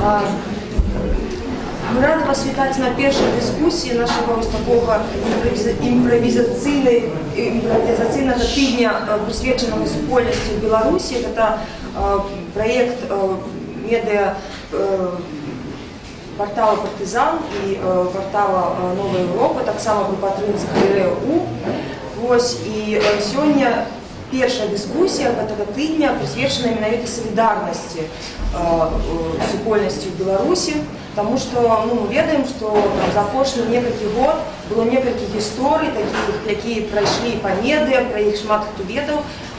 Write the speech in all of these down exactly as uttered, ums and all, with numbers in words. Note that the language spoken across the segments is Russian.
Мы рады вас вітаць на першай дыскусіі нашага вось такога імправізацыйнай імправізацыйнага тыдня, прысвечанага супольнасці ў Беларусі. Гэта праект медыа портала «Партызан» і портала «Новая Европа», таксама пры падтрымцы КРУ. Вось, і сёння першая дыскусія гэтага тыдня прысвечана менавіта салідарнасці супольнасці ў Беларусі, таму што ну, мы ведаем, што за апошнія некалькі год было некалькі гісторый, такіх, якія прайшлі па медыа, пра іх шмат хто ведаў,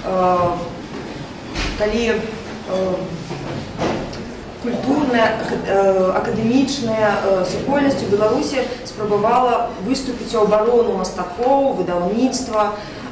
калі культурная, акадэмічная супольнасць у Беларусі спрабавала выступіць у абарону мастакоў, выдаўніцтва.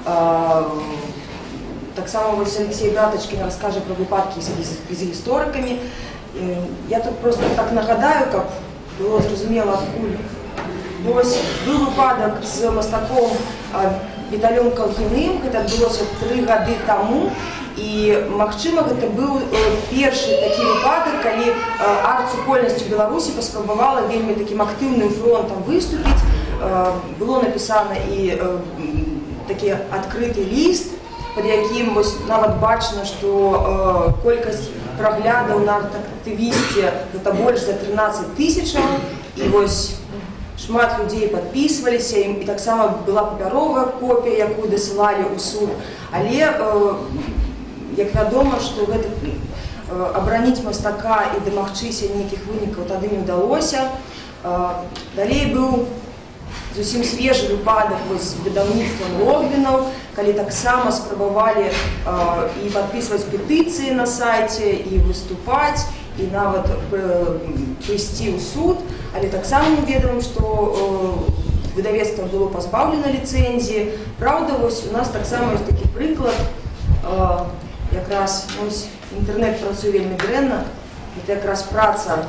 Таксама Алексей Братачкін раскажа пра выпадкі з гісторыкамі. Я тут просто так нагадаю, каб было зразумела адкуль. Вось быў выпадак з мастаком Віталём Калгіным, гэта адбылося тры гады таму. І, магчыма, гэта быў першы такі выпадак, калі арт-супольнасць у Беларусі паспрабавала вельмі такім актыўным фронтам выступіць. Было напісана і такі адкрыты ліст, пад якім нават бачна, што колькасць праглядаў на арт-актывісце гэта больш за трынаццаць тысячаў, і вось шмат людзей падпісваліся, і таксама была папяровая копія, якую дасылалі ў суд. Але як вядома, што гэта абараніць мастака і дамагчыся нейкіх вынікаў тады не ўдалося. Далей быў зусім свежы выпадак з выдаўніцтвам Логвінаў, калі таксама спрабавалі і падпісваць петыцыі на сайце, і выступаць, і нават прыйсці ў суд. Але таксама мы ведаем, што выдавецтва было пазбаўлена ліцэнзіі. Праўда, вось у нас таксама ёсць такі прыклад. Якраз інтэрнэт працуе вельмі дрэнна. Гэта якраз праца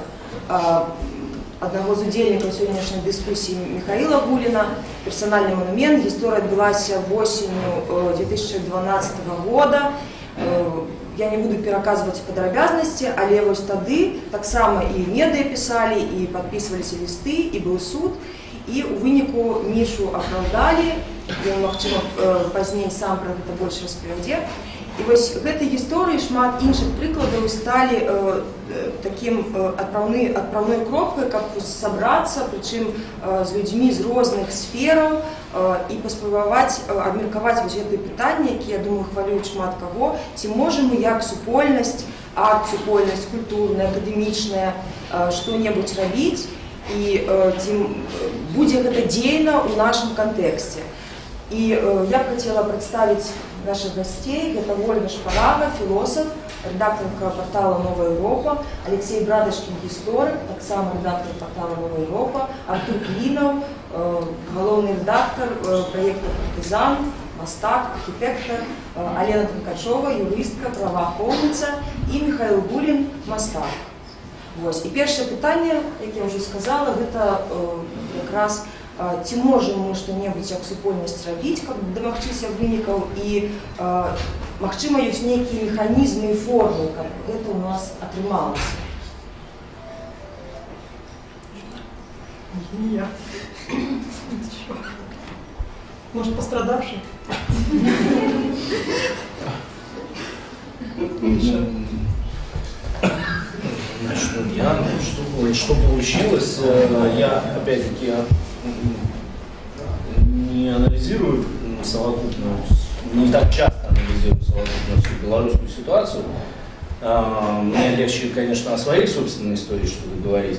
аднаго з удзельнікаў сённяшняй дыскусіі Михаила Гуліна, персанальны манумент. Гісторыя адбылася восенню две тысячи дванадцатого года. Я не буду пераказваць падрабязнасці, але вось тады таксама і медыа пісалі, і падпісваліся лісты, і быў суд. І ў выніку Мішу апраўдалі. Ён, магчыма, пазней сам пра гэта больш распавядзе. І вось гэтай гісторыі шмат іншых прыкладаў сталі такім адпраўной кропкай, каб сабрацца, прычым з людзьмі з розных сфераў, і паспрабаваць абмеркаваць вось гэтыя пытанні, якія, я думаю, хвалююць шмат каго. Ці можам мы як супольнасць, арт-супольнасць, культурная, акадэмічная, што-небудзь рабіць, і ці будзе гэта дзейна ў нашым кантэксце. І я б хацела прадставіць наших гостей. Это Ольга Шпарага, философ, редакторка портала «Новая Европа», Алексей Братачкін, историк, так само редактор портала «Новая Европа», Артур Клинов, головный редактор проекта «Партызан», мастак, архитектор, Алена Танкачова, юристка, правоохоронца, и Михаил Гулин, мастак. Вось. І перше питання, як я вже сказала, гэта якраз ці можем мы што-небудзь як супольнасць рабіць, каб дамагчыся вынікаў, і магчыма ёсць нейкія механізмы і формы, каб гэта у нас атрымалася. Не я. Может, пострадавший? Начну я. Что, что получилось, я опять-таки не анализирую совокупную, не так часто анализирую совокупную всю белорусскую ситуацию. Мне легче, конечно, о своей собственной истории что-то говорить.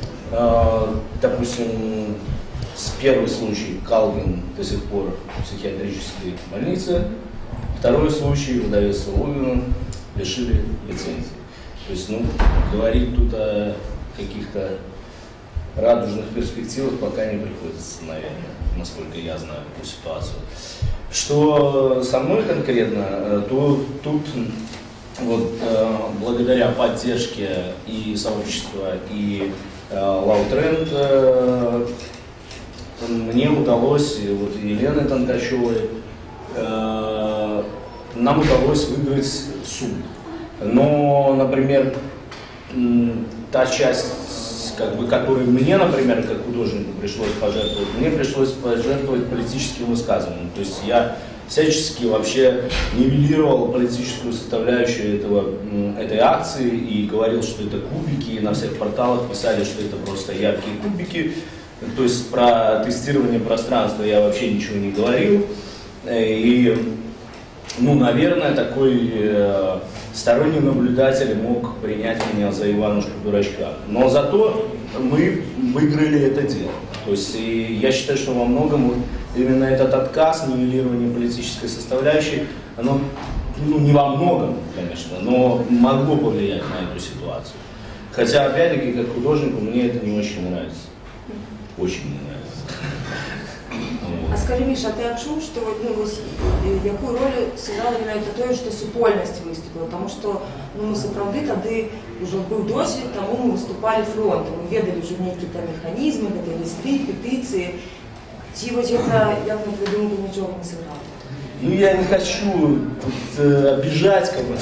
Допустим, первый случай Калгин до сих пор в психиатрической больнице, второй случай выдавецтва Логвина лишили лицензии. То есть, ну, говорить тут о каких-то радужных перспективах пока не приходится, наверное, насколько я знаю эту ситуацию. Что со мной конкретно, то тут вот благодаря поддержке и сообщества, и Лаутренд мне удалось, вот Елены Танкачевой, нам удалось выиграть суд. Но, например, та часть, как бы, которой мне, например, как художнику пришлось пожертвовать, мне пришлось пожертвовать политическим высказыванием. То есть я всячески вообще нивелировал политическую составляющую этого, этой акции и говорил, что это кубики, и на всех порталах писали, что это просто яркие кубики. То есть про тестирование пространства я вообще ничего не говорил. И, ну, наверное, такой э, сторонний наблюдатель мог принять меня за Иванушку-дурачка. Но зато мы выиграли это дело. То есть и я считаю, что во многом вот именно этот отказ, нивелирование политической составляющей, оно, ну, не во многом, конечно, но могло повлиять на эту ситуацию. Хотя, опять-таки, как художнику, мне это не очень нравится. Очень не нравится. А скажи, Миша, а ты отчув, что ну, якую роль сыграла именно тое, что супольнасць выступила? Потому что ну, мы сапраўды тады уже был досвед, тому мы выступали фронтом, мы ведали уже некие там механизмы, это листы, петиции. Ці вот это, я на твою думку, ничего не сыграло. Ну, я не хочу э, обижать кого-то.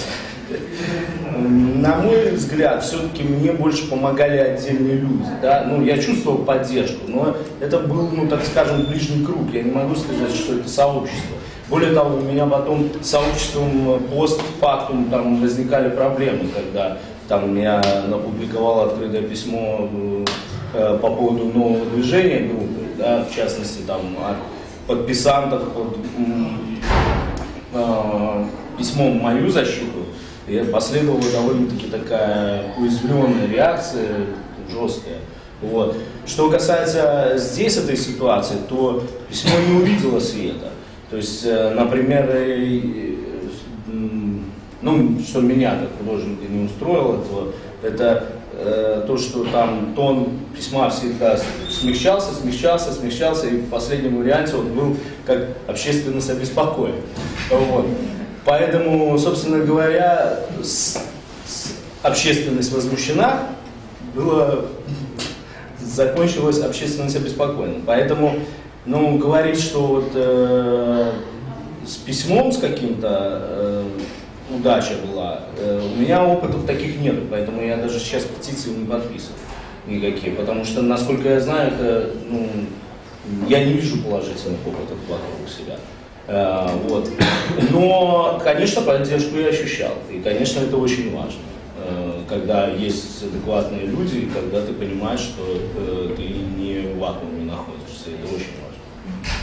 На мой взгляд, все-таки мне больше помогали отдельные люди. Да? Ну, я чувствовал поддержку, но это был, ну, так скажем, ближний круг. Я не могу сказать, что это сообщество. Более того, у меня потом с сообществом постфактум там возникали проблемы, когда там я опубликовал открытое письмо э, по поводу нового движения группы, да, в частности, там, от подписантов под э, письмом в мою защиту. И последовала довольно-таки такая уязвленная реакция, жесткая. Вот. Что касается здесь этой ситуации, то письмо не увидело света. То есть, например, ну, что меня как художника не устроило, то это э, то, что там тон письма всегда смягчался, смягчался, смягчался, и в последнем варианте он был как общественность обеспокоен. Вот. Поэтому, собственно говоря, с, с, общественность возмущена, было, закончилась общественность обеспокоена. Поэтому, ну, говорить, что вот э, с письмом с каким-то э, удача была, э, у меня опытов таких нет, поэтому я даже сейчас петиции не подписываю никакие, потому что, насколько я знаю, это, ну, я не вижу положительных опытов вокруг себя. Вот. Но, конечно, поддержку я ощущал. И, конечно, это очень важно. Когда есть адекватные люди, и когда ты понимаешь, что ты не в вакууме находишься. Это очень важно.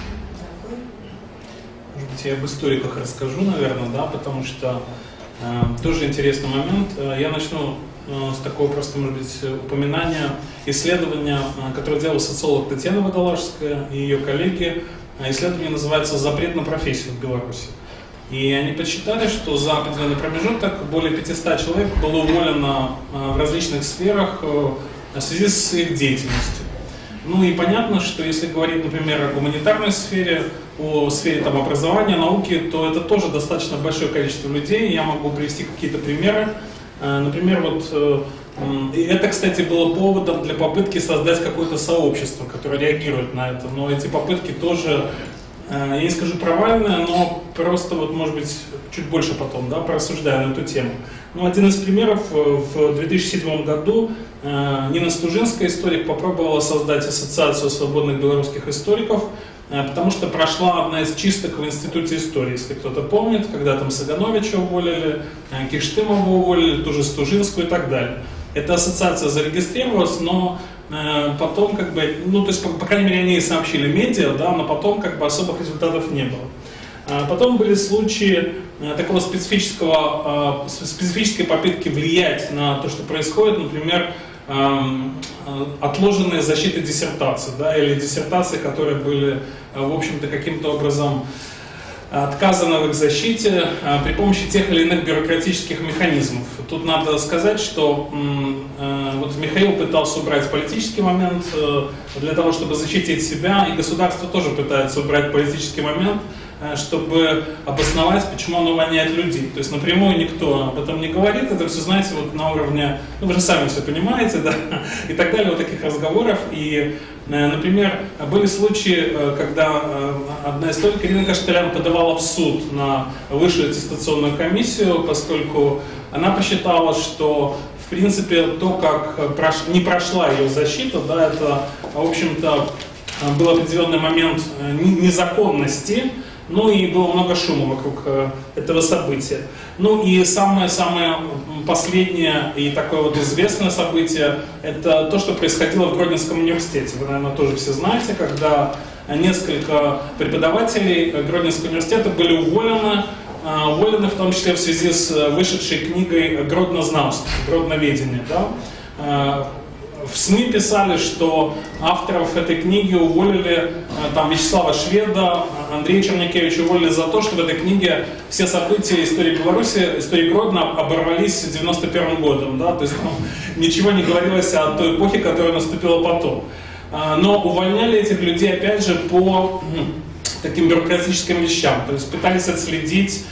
Может быть, я об историках расскажу, наверное, да, потому что э, тоже интересный момент. Я начну э, с такого просто, может быть, упоминания исследования, э, которое делала социолог Татьяна Водолажская и ее коллеги. Исследование называется «Запрет на профессию в Беларуси». И они подсчитали, что за определенный промежуток более пятисот человек было уволено в различных сферах в связи с их деятельностью. Ну и понятно, что если говорить, например, о гуманитарной сфере, о сфере там, образования, науки, то это тоже достаточно большое количество людей. Я могу привести какие-то примеры. Например, вот и это, кстати, было поводом для попытки создать какое-то сообщество, которое реагирует на это. Но эти попытки тоже, я не скажу провальные, но просто, вот, может быть, чуть больше потом, да, порассуждаю на эту тему. Ну, один из примеров: в две тысячи седьмом году Нина Стужинская, историк, попробовала создать ассоциацию свободных белорусских историков, потому что прошла одна из чисток в Институте истории, если кто-то помнит, когда там Сагановича уволили, Киштымова уволили, ту же Стужинскую и так далее. Эта ассоциация зарегистрировалась, но э, потом, как бы, ну, то есть, по, по крайней мере, они сообщили медиа, да, но потом, как бы, особых результатов не было. А потом были случаи э, такого специфического, э, специфической попытки влиять на то, что происходит, например, э, э, отложенные защиты диссертаций, да, или диссертации, которые были, э, в общем-то, каким-то образом отказано в их защите а, при помощи тех или иных бюрократических механизмов. Тут надо сказать, что э, вот Михаил пытался убрать политический момент э, для того, чтобы защитить себя, и государство тоже пытается убрать политический момент, э, чтобы обосновать, почему оно воняет людей. То есть напрямую никто об этом не говорит, это все, знаете, вот на уровне, ну вы же сами все понимаете, да, и так далее, вот таких разговоров. И, э, например, были случаи, э, когда э, одна историк, Ирина Каштелян, подавала в суд на высшую аттестационную комиссию, поскольку она посчитала, что в принципе, то, как прош... не прошла ее защита, да, это, в общем-то, был определенный момент незаконности, ну и было много шума вокруг этого события. Ну и самое-самое последнее и такое вот известное событие — это то, что происходило в Гродненском университете. Вы, наверное, тоже все знаете, когда несколько преподавателей Гродненского университета были уволены, уволены в том числе в связи с вышедшей книгой «Гроднознавство», «Гродноведение». Да? В СМИ писали, что авторов этой книги уволили, там, Вячеслава Шведа, Андрея Чернякевича уволили за то, что в этой книге все события истории Беларуси, истории Гродно оборвались с девяносто первым годом. Да? То есть там ничего не говорилось о той эпохе, которая наступила потом. Но увольняли этих людей, опять же, по таким бюрократическим вещам. То есть пытались отследить,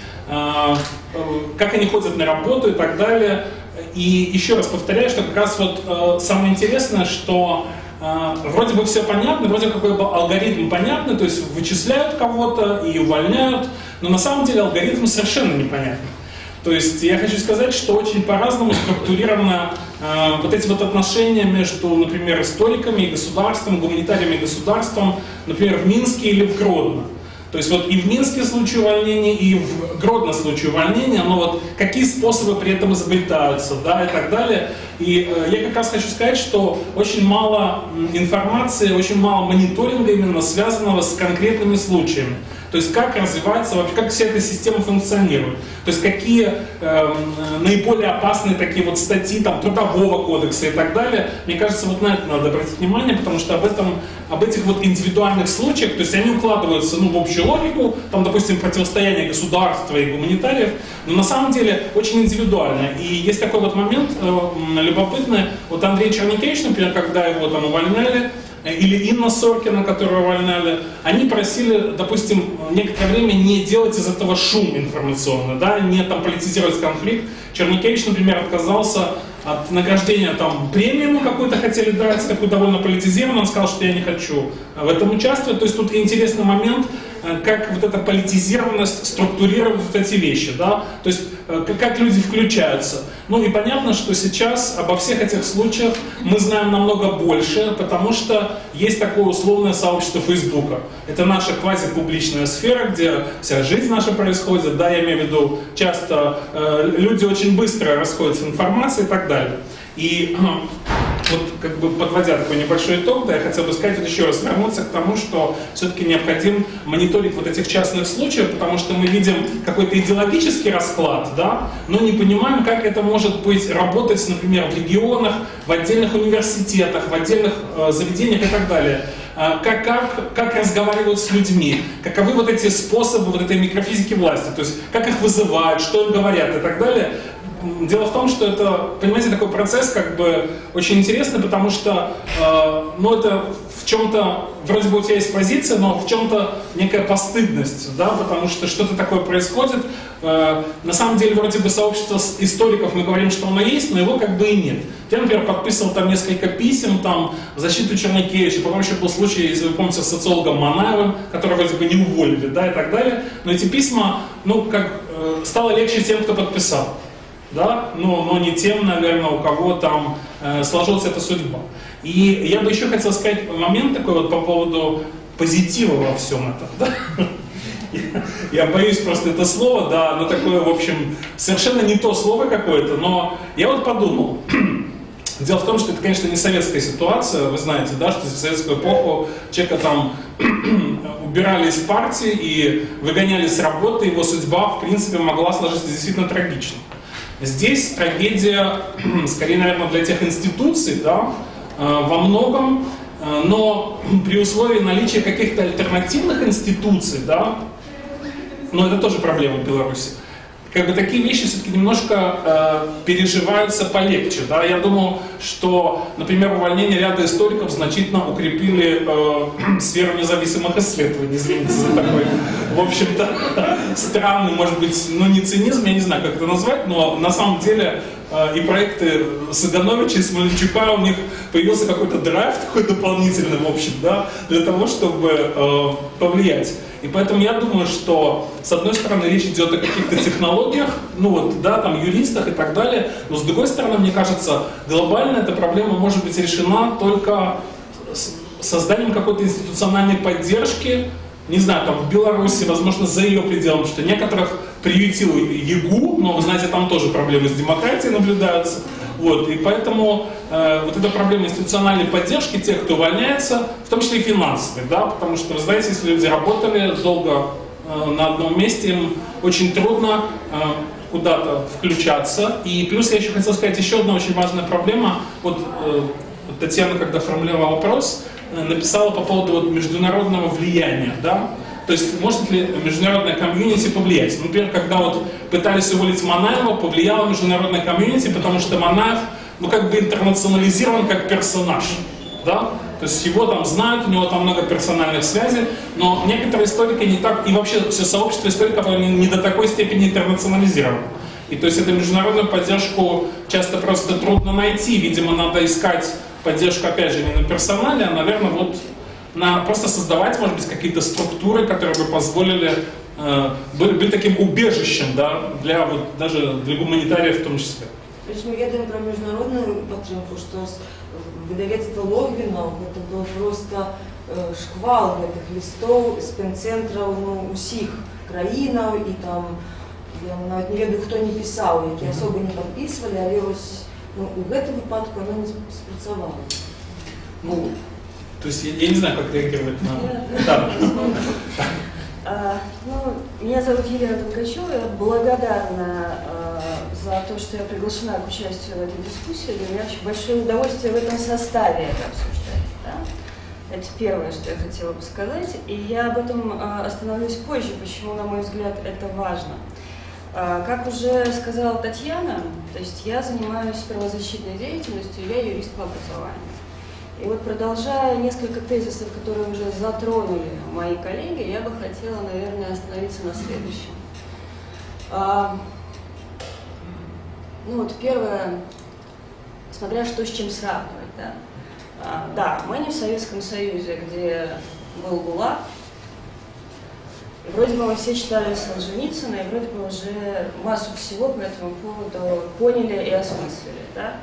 как они ходят на работу и так далее. И еще раз повторяю, что как раз вот э, самое интересное, что э, вроде бы все понятно, вроде какой бы алгоритм понятный, то есть вычисляют кого-то и увольняют, но на самом деле алгоритм совершенно непонятный. То есть я хочу сказать, что очень по-разному структурированы э, вот эти вот отношения между, например, историками и государством, гуманитариями и государством, например, в Минске или в Гродно. То есть вот и в Минске случай увольнения, и в Гродно случай увольнения, но вот какие способы при этом изобретаются, да, и так далее. И э, я как раз хочу сказать, что очень мало информации, очень мало мониторинга именно связанного с конкретными случаями. То есть как развивается вообще, как вся эта система функционирует. То есть какие э, наиболее опасные такие вот статьи там, Трудового кодекса и так далее. Мне кажется, вот на это надо обратить внимание, потому что об этом, об этих вот индивидуальных случаях, то есть они укладываются, ну, в общую логику, там, допустим, противостояние государства и гуманитариев, но на самом деле очень индивидуально. И есть такой вот момент э, любопытный. Вот Андрей Чернякевич, например, когда его там увольняли, или Инна Соркина, которую увольняли, они просили, допустим, некоторое время не делать из этого шум информационный, да, не там политизировать конфликт. Чернякевич, например, отказался от награждения, там, премию ему какую-то хотели дать, такую довольно политизированную, он сказал, что я не хочу в этом участвовать. То есть тут интересный момент, как вот эта политизированность структурирует вот эти вещи, да, то есть как люди включаются. Ну и понятно, что сейчас обо всех этих случаях мы знаем намного больше, потому что есть такое условное сообщество Фейсбука. Это наша квазипубличная сфера, где вся жизнь наша происходит, да, я имею в виду, часто э, люди очень быстро расходятся информацией и так далее. И вот как бы подводя такой небольшой итог, да, я хотел бы сказать, вот еще раз вернуться к тому, что все-таки необходим мониторинг вот этих частных случаев, потому что мы видим какой-то идеологический расклад, да, но не понимаем, как это может быть работать, например, в регионах, в отдельных университетах, в отдельных э, заведениях и так далее. Как, как, как разговаривают с людьми, каковы вот эти способы вот этой микрофизики власти, то есть как их вызывают, что им говорят и так далее. Дело в том, что это, понимаете, такой процесс как бы очень интересный, потому что, э, ну, это в чем-то, вроде бы у тебя есть позиция, но в чем-то некая постыдность, да, потому что что-то такое происходит. Э, на самом деле, вроде бы сообщество историков, мы говорим, что оно есть, но его как бы и нет. Я, например, подписывал там несколько писем там, в защиту Чернякевича, потом еще был случай, если вы помните, с социологом Манаевым, которого вроде бы не уволили, да, и так далее. Но эти письма, ну, как, э, стало легче тем, кто подписал. Да? Но, но не тем, наверное, у кого там э, сложилась эта судьба. И я бы еще хотел сказать момент такой вот по поводу позитива во всем этом. Да? Я, я боюсь просто это слово, да, оно такое, в общем, совершенно не то слово какое-то, но я вот подумал. Дело в том, что это, конечно, не советская ситуация, вы знаете, да, что в советскую эпоху человека там убирали из партии и выгоняли с работы, его судьба, в принципе, могла сложиться действительно трагично. Здесь трагедия, скорее, наверное, для тех институций, да, во многом, но при условии наличия каких-то альтернативных институций, да, но это тоже проблема в Беларуси. Как бы такие вещи все-таки немножко э, переживаются полегче. Да? Я думал, что, например, увольнение ряда историков значительно укрепили э, сферу независимых исследований. Извините за такой, в общем-то, странный, может быть, ну не цинизм, я не знаю, как это назвать, но на самом деле э, и проекты Сагановича и Смоленчука, у них появился какой-то драйв такой дополнительный, в общем, да, для того, чтобы э, повлиять. И поэтому я думаю, что, с одной стороны, речь идет о каких-то технологиях, ну вот, да, там, юристах и так далее, но с другой стороны, мне кажется, глобально эта проблема может быть решена только с созданием какой-то институциональной поддержки, не знаю, там, в Беларуси, возможно, за ее пределами, что некоторых приютил ЕГУ, но, вы знаете, там тоже проблемы с демократией наблюдаются. Вот, и поэтому э, вот эта проблема институциональной поддержки тех, кто увольняется, в том числе и финансовой, да, потому что, вы знаете, если люди работали долго э, на одном месте, им очень трудно э, куда-то включаться. И плюс я еще хотел сказать, еще одна очень важная проблема. Вот э, Татьяна, когда формулировала вопрос, э, написала по поводу вот, международного влияния, да. То есть может ли международная комьюнити повлиять? Например, когда вот пытались уволить Манаева, повлияло международное комьюнити, потому что Манаев, ну как бы интернационализирован как персонаж, да? То есть его там знают, у него там много персональных связей, но некоторые историки не так, и вообще все сообщество историков не, не до такой степени интернационализировано. И то есть эту международную поддержку часто просто трудно найти, видимо, надо искать поддержку, опять же, не на персонале, а, наверное, вот на просто создавать, может быть, какие-то структуры, которые бы позволили э, быть, быть таким убежищем, да, для вот даже для гуманитариев в том числе. Лишь мы ведаем про международную поддержку, что выдавецтво Логвинов это был просто э, шквал этих листов з пенцентров, ну, усіх країнах, і там, я навіть не ведаю, хто не писав, які особо не підписували, але ось, ну, у гэтым випадку воно не спрацювало. Ну, то есть я, я не знаю, как реагировать на... Да. А, ну, меня зовут Елена Толкачева, я благодарна а, за то, что я приглашена к участию в этой дискуссии. Для меня очень большое удовольствие в этом составе это обсуждать. Да? Это первое, что я хотела бы сказать. И я об этом а, остановлюсь позже, почему, на мой взгляд, это важно. А, как уже сказала Татьяна, то есть я занимаюсь правозащитной деятельностью, я юрист по образованию. И вот, продолжая несколько тезисов, которые уже затронули мои коллеги, я бы хотела, наверное, остановиться на следующем. А, ну вот первое, смотря что с чем сравнивать, да. А, да, мы не в Советском Союзе, где был ГУЛАГ, и вроде бы мы все читали Солженицына, и вроде бы уже массу всего по этому поводу поняли и осмыслили, да.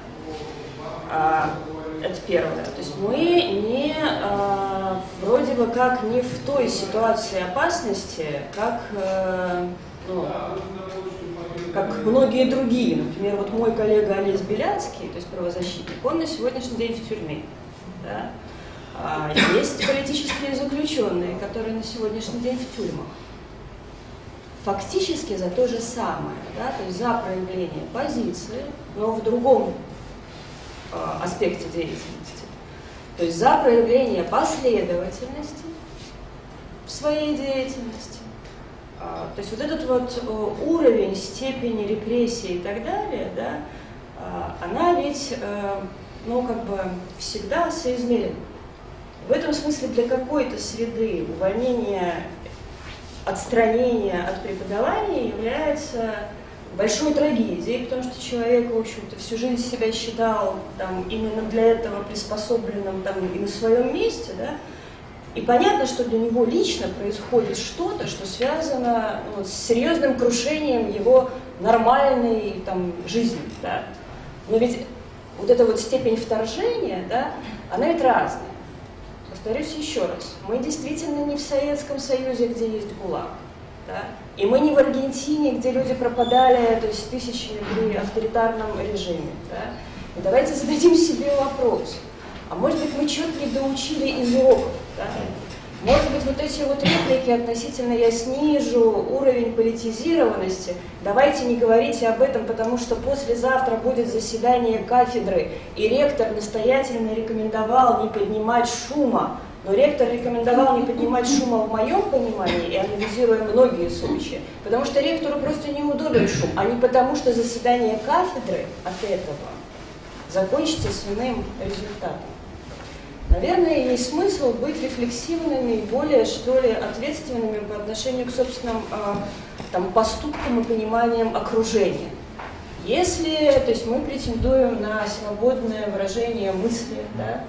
А, это первое. То есть мы не, э, вроде бы как не в той ситуации опасности, как, э, ну, как многие другие. Например, вот мой коллега Олесь Беляцкий, то есть правозащитник, он на сегодняшний день в тюрьме. Да? А есть политические заключенные, которые на сегодняшний день в тюрьмах. Фактически за то же самое, да? То есть за проявление позиции, но в другом аспекте деятельности. То есть за проявление последовательности в своей деятельности. То есть вот этот вот уровень, степени репрессии и так далее, да, она ведь, ну, как бы всегда соизмерима. В этом смысле для какой-то среды увольнение, отстранение от преподавания является большой трагедией, потому что человек, в общем-то, всю жизнь себя считал там, именно для этого приспособленным там, и на своем месте, да? И понятно, что для него лично происходит что-то, что связано ну, с серьезным крушением его нормальной там, жизни. Да? Но ведь вот эта вот степень вторжения, да, она ведь разная. Повторюсь еще раз, мы действительно не в Советском Союзе, где есть ГУЛАГ. Да? И мы не в Аргентине, где люди пропадали, то есть тысячами при авторитарном режиме. Да? И давайте зададим себе вопрос, а может быть мы что-то не доучили из уроков? Да? Может быть вот эти вот реплики относительно «я снижу уровень политизированности», давайте не говорите об этом, потому что послезавтра будет заседание кафедры, и ректор настоятельно рекомендовал не поднимать шума. Но ректор рекомендовал не поднимать шума в моем понимании, и анализируя многие случаи, потому что ректору просто неудобен шум, а не потому, что заседание кафедры от этого закончится с иным результатом. Наверное, есть смысл быть рефлексивными и более, что ли, ответственными по отношению к собственным э, там, поступкам и пониманиям окружения. Если, то есть мы претендуем на свободное выражение мысли, да,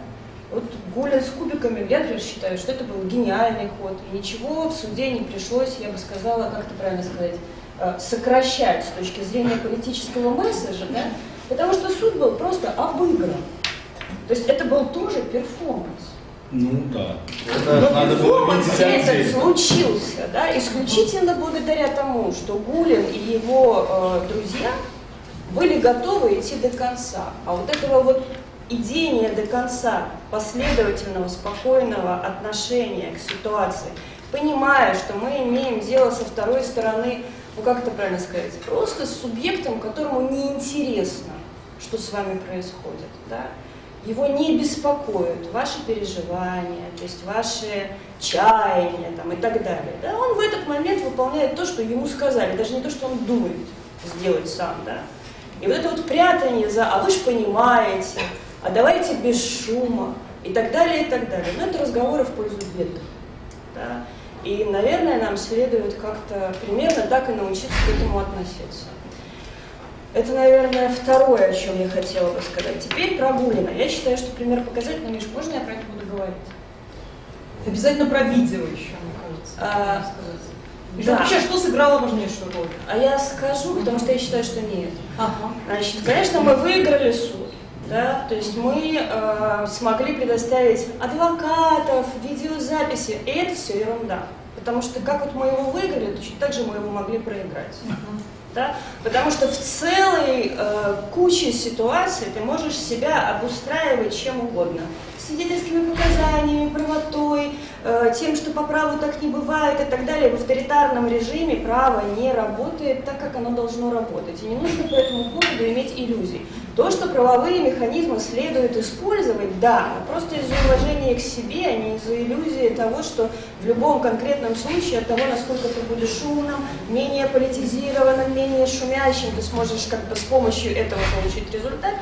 Вот Гулин с кубиками, я, например, считаю, что это был гениальный ход, и ничего в суде не пришлось, я бы сказала, как это правильно сказать, сокращать с точки зрения политического месседжа, да? Потому что суд был просто обыгран. То есть это был тоже перформанс. Ну да. Это Но надо было перформанс видеть этот отдельно. случился, да, исключительно благодаря тому, что Гулин и его э, друзья были готовы идти до конца. А вот этого вот идения до конца, последовательного, спокойного отношения к ситуации, понимая, что мы имеем дело со второй стороны, ну как это правильно сказать, просто с субъектом, которому неинтересно, что с вами происходит, да? Его не беспокоят ваши переживания, то есть ваши чаяния там, и так далее. Да? Он в этот момент выполняет то, что ему сказали, даже не то, что он думает сделать сам. Да? И вот это вот прятание за «а вы же понимаете», «а давайте без шума» и так далее, и так далее. Но это разговоры в пользу бедных. Да? И, наверное, нам следует как-то примерно так и научиться к этому относиться. Это, наверное, второе, о чем я хотела бы сказать. Теперь про Гулина. Я считаю, что пример показательный. Миш, можно я про это буду говорить? Обязательно про видео еще, мне кажется. А, Еще да. вообще, что сыграло важнейшую роль? А я скажу, потому что я считаю, что нет. Ага. Значит, конечно, мы выиграли суд. Да? То есть мы э, смогли предоставить адвокатов, видеозаписи. И это все ерунда. Потому что как вот мы его выиграли, точно так же мы его могли проиграть. Да? Потому что в целой э, куче ситуаций ты можешь себя обустраивать чем угодно. Свидетельскими показаниями, правотой, э, тем, что по праву так не бывает и так далее. В авторитарном режиме право не работает так, как оно должно работать. И не нужно по этому поводу иметь иллюзий. То, что правовые механизмы следует использовать, да, но просто из-за уважения к себе, а не из-за иллюзии того, что в любом конкретном случае от того, насколько ты будешь умным, менее политизированным, менее шумящим, ты сможешь как бы с помощью этого получить результат.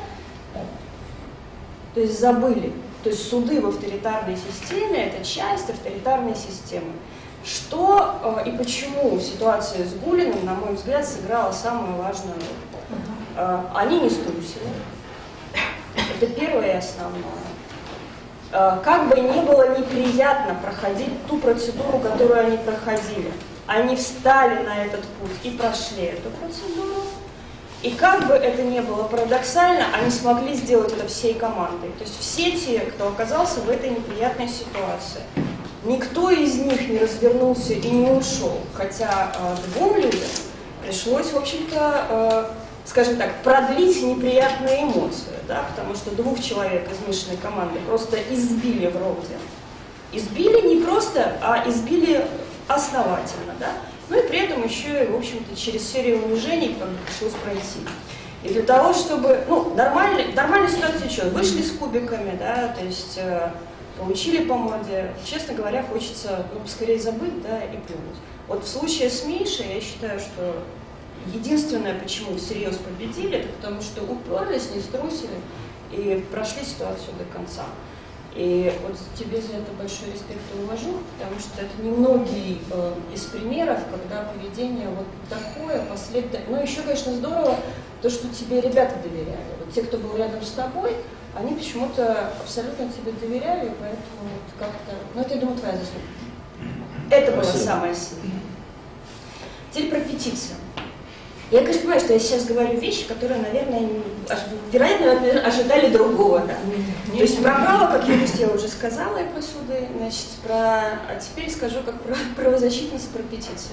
То есть забыли. То есть суды в авторитарной системе – это часть авторитарной системы. Что э, и почему ситуация с Гулиным, на мой взгляд, сыграла самую важную роль? Э, они не струсили. Это первое и основное. Э, как бы ни было неприятно проходить ту процедуру, которую они проходили, они встали на этот путь и прошли эту процедуру. И как бы это ни было парадоксально, они смогли сделать это всей командой. То есть все те, кто оказался в этой неприятной ситуации. Никто из них не развернулся и не ушел. Хотя э, двум людям пришлось, в общем-то, э, скажем так, продлить неприятные эмоции. Да? Потому что двух человек из Мишиной команды просто избили в роуте. Избили не просто, а избили основательно. Да? Ну и при этом еще и, в общем-то, через серию унижений пришлось пройти. И для того, чтобы, ну, нормальная, нормальная ситуация что? Вышли с кубиками, да, то есть э, получили по морде. Честно говоря, хочется, ну, поскорее забыть, да, и плюнуть. Вот в случае с Мишей я считаю, что единственное, почему всерьез победили, это потому что уперлись, не струсили и прошли ситуацию до конца. И вот тебе за это большой респект и уважух, потому что это немногие э, из примеров, когда поведение вот такое, последовательное. Ну, еще, конечно, здорово то, что тебе ребята доверяли. Вот те, кто был рядом с тобой, они почему-то абсолютно тебе доверяли, поэтому вот как-то... Ну, это, я думаю, твоя заслуга. Это было самое сильное. Теперь про петицию. Я, конечно, понимаю, что я сейчас говорю вещи, которые, наверное, вероятно, ожидали другого. Да? То есть про право, как юрист, я уже сказала, и про суды, значит, про... а теперь скажу как про правозащитница, про петицию.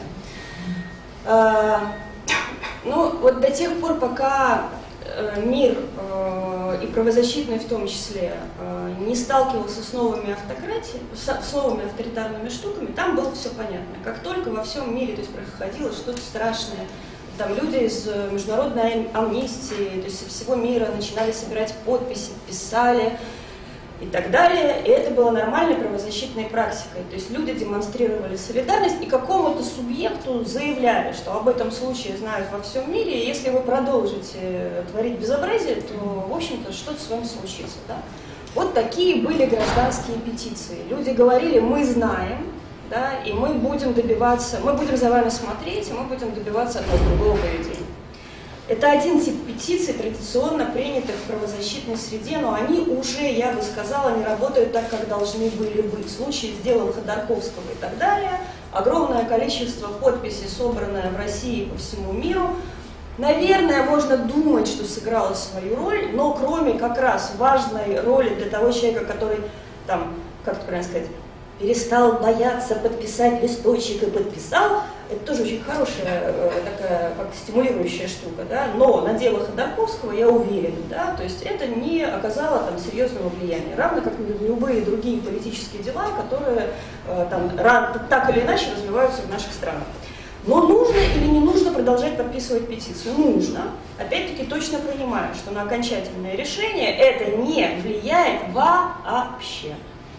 А, ну, вот до тех пор, пока мир, и правозащитный в том числе, не сталкивался с новыми автократиями, с новыми авторитарными штуками, там было все понятно. Как только во всем мире, то есть, происходило что-то страшное, там люди из международной амнистии, то есть со всего мира начинали собирать подписи, писали и так далее. И это было нормальной правозащитной практикой. То есть люди демонстрировали солидарность и какому-то субъекту заявляли, что об этом случае знают во всем мире, и если вы продолжите творить безобразие, то, в общем-то, что-то с вами случится. Да? Вот такие были гражданские петиции. Люди говорили: мы знаем, да, и мы будем добиваться, мы будем за вами смотреть, и мы будем добиваться от вас другого поведения. Это один тип петиций, традиционно принятых в правозащитной среде, но они уже, я бы сказала, не работают так, как должны были бы. В случае с делом Ходорковского и так далее, огромное количество подписей, собранное в России и по всему миру, наверное, можно думать, что сыграло свою роль, но кроме как раз важной роли для того человека, который, там, как это правильно сказать, перестал бояться подписать листочек и подписал, это тоже очень хорошая, такая, как стимулирующая штука, да? Но на дело Ходорковского, я уверена, да, то есть это не оказало там серьезного влияния, равно как и любые другие политические дела, которые там, так или иначе развиваются в наших странах. Но нужно или не нужно продолжать подписывать петицию? Нужно. Опять-таки точно понимаю, что на окончательное решение это не влияет вообще.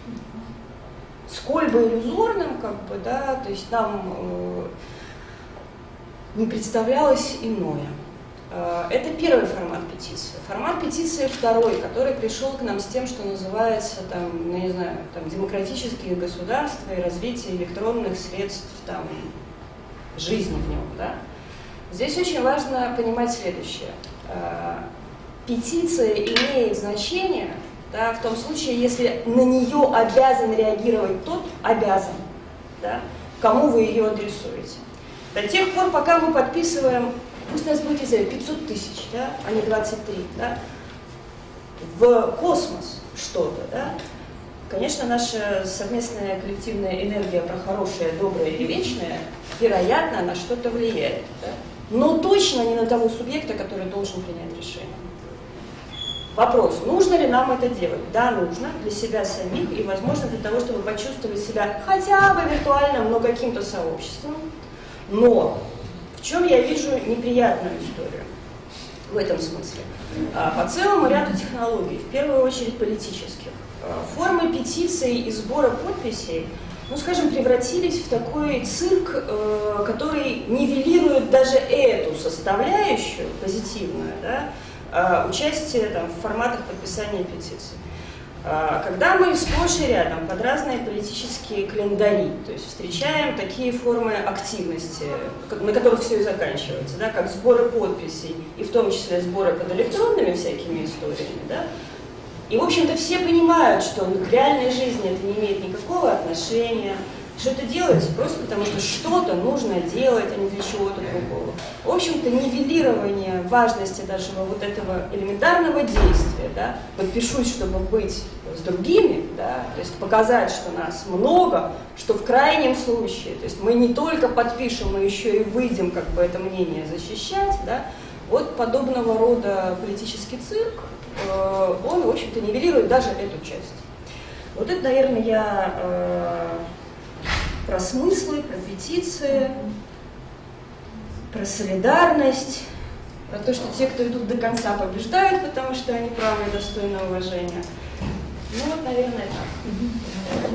Сколь бы иллюзорным, как бы, да, то есть нам э, не представлялось иное. Э, это первый формат петиции. Формат петиции второй, который пришел к нам с тем, что называется, там, ну, не знаю, там, демократические государства и развитие электронных средств там, жизни в нем. Да? Здесь очень важно понимать следующее. Э, петиция имеет значение, да, в том случае, если на нее обязан реагировать тот, обязан, да, кому вы ее адресуете. До тех пор, пока мы подписываем, пусть нас будет известно, пятьсот тысяч, да, а не двадцать три, да, в космос что-то, да, конечно, наша совместная коллективная энергия про хорошее, доброе и вечное, вероятно, на что-то влияет, да, но точно не на того субъекта, который должен принять решение. Вопрос, нужно ли нам это делать? Да, нужно, для себя самих и, возможно, для того, чтобы почувствовать себя хотя бы виртуальным, но каким-то сообществом. Но в чем я вижу неприятную историю в этом смысле? По целому ряду технологий, в первую очередь политических, формы петиций и сбора подписей, ну, скажем, превратились в такой цирк, который нивелирует даже эту составляющую позитивную, да, участие там, в форматах подписания петиций. Когда мы сплошь и рядом под разные политические календари, то есть встречаем такие формы активности, на которых все и заканчивается, да, как сборы подписей, и в том числе сборы под электронными всякими историями, да, и, в общем-то, все понимают, что к реальной жизни это не имеет никакого отношения, что это делается просто потому, что что-то нужно делать, а не для чего-то другого. В общем-то, нивелирование важности даже вот этого элементарного действия, да, подпишусь, чтобы быть с другими, да, то есть показать, что нас много, что в крайнем случае, то есть мы не только подпишем, мы еще и выйдем как бы это мнение защищать, да, вот подобного рода политический цирк, э, он, в общем-то, нивелирует даже эту часть. Вот это, наверное, я... Э, про смыслы, про петиции, про солидарность, про то, что те, кто идут до конца, побеждают, потому что они правы и достойны уважения. Ну вот, наверное, так.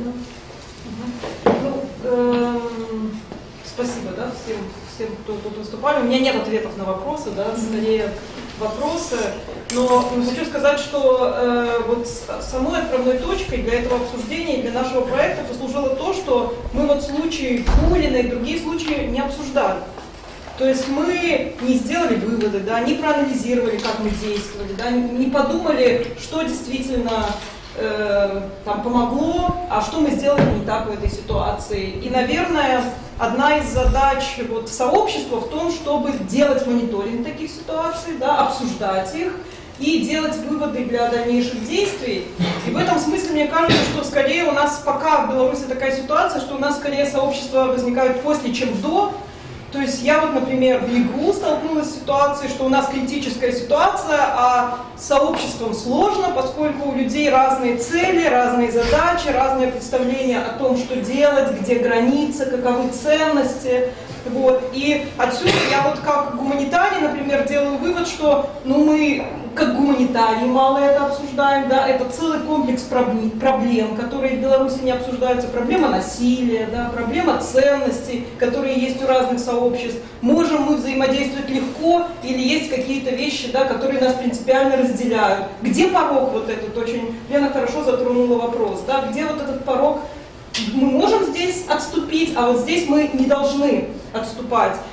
Ну, эм, спасибо, да, всем, всем, кто тут выступали. У меня нет ответов на вопросы, да, скорее вопросы. Но хочу сказать, что э, вот самой отправной точкой для этого обсуждения и для нашего проекта послужило то, что мы вот случаи Гулина и другие случаи не обсуждали. То есть мы не сделали выводы, да, не проанализировали, как мы действовали, да, не подумали, что действительно э, там помогло, а что мы сделали не так в этой ситуации. И, наверное, одна из задач вот, сообщества в том, чтобы делать мониторинг таких ситуаций, да, обсуждать их и делать выводы для дальнейших действий. И в этом смысле мне кажется, что скорее у нас пока в Беларуси такая ситуация, что у нас скорее сообщества возникают после, чем до. То есть я вот, например, в ЕГУ столкнулась с ситуацией, что у нас критическая ситуация, а с сообществом сложно, поскольку у людей разные цели, разные задачи, разные представления о том, что делать, где границы, каковы ценности. Вот. И отсюда я вот как гуманитарий, например, делаю вывод, что ну, мы как гуманитарии мало это обсуждаем, да, это целый комплекс проблем, которые в Беларуси не обсуждаются, проблема насилия, да, проблема ценностей, которые есть у разных сообществ. Можем мы взаимодействовать легко или есть какие-то вещи, да, которые нас принципиально разделяют. Где порог вот этот, очень, Лена хорошо затронула вопрос, да, где вот этот порог, мы можем здесь отступить, а вот здесь мы не должны отступать.